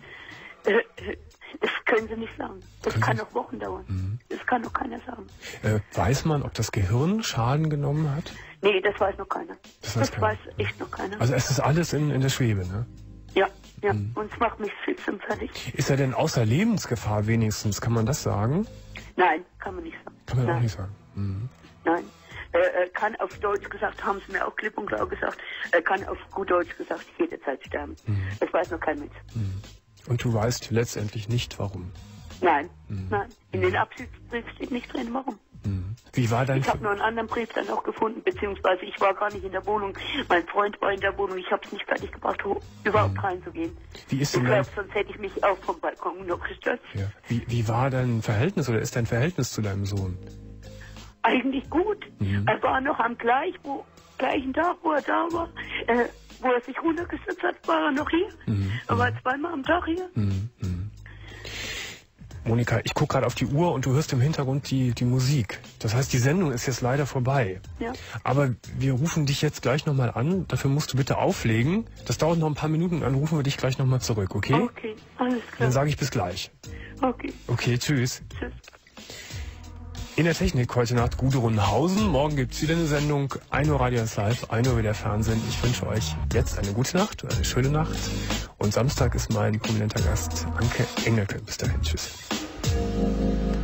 Das können sie nicht sagen. Das kann noch Wochen dauern. Das kann noch keiner sagen. Weiß man, ob das Gehirn Schaden genommen hat? Nee, das weiß noch keiner. Das weiß echt noch keiner. Also es ist alles in der Schwebe, ne? Ja. Und es macht mich fix und fertig. Ist er denn außer Lebensgefahr wenigstens? Kann man das sagen? Nein, kann man nicht sagen. Kann man auch nicht sagen? Nein. Kann auf Deutsch gesagt, haben sie mir auch klipp und klar gesagt, kann auf gut Deutsch gesagt jederzeit sterben. Das weiß noch kein Mensch. Und du weißt letztendlich nicht, warum? Nein. In den Abschiedsbrief steht nicht drin, warum. Wie war dein... Ich habe nur einen anderen Brief dann auch gefunden, beziehungsweise ich war gar nicht in der Wohnung. Mein Freund war in der Wohnung. Ich habe es nicht fertig gebracht, überhaupt reinzugehen. Wie ist denn ich glaube, sonst hätte ich mich auch vom Balkon noch gestürzt. Ja. Wie war dein Verhältnis oder ist dein Verhältnis zu deinem Sohn? Eigentlich gut. Er war noch am gleichen Tag, wo er da war, wo er sich runtergesetzt hat, war er noch hier. Er war 2-mal am Tag hier. Monika, ich gucke gerade auf die Uhr und du hörst im Hintergrund die Musik. Das heißt, die Sendung ist jetzt leider vorbei. Ja. Aber wir rufen dich jetzt gleich nochmal an. Dafür musst du bitte auflegen. Das dauert noch ein paar Minuten, dann rufen wir dich gleich nochmal zurück, okay? Okay, alles klar. Dann sage ich bis gleich. Okay. Okay, tschüss. Tschüss. In der Technik heute Nacht Gudrun Hausen. Morgen gibt es wieder eine Sendung. 1 Uhr Radio ist live, 1 Uhr wieder Fernsehen. Ich wünsche euch jetzt eine gute Nacht, eine schöne Nacht. Und Samstag ist mein prominenter Gast Anke Engelke. Bis dahin. Tschüss.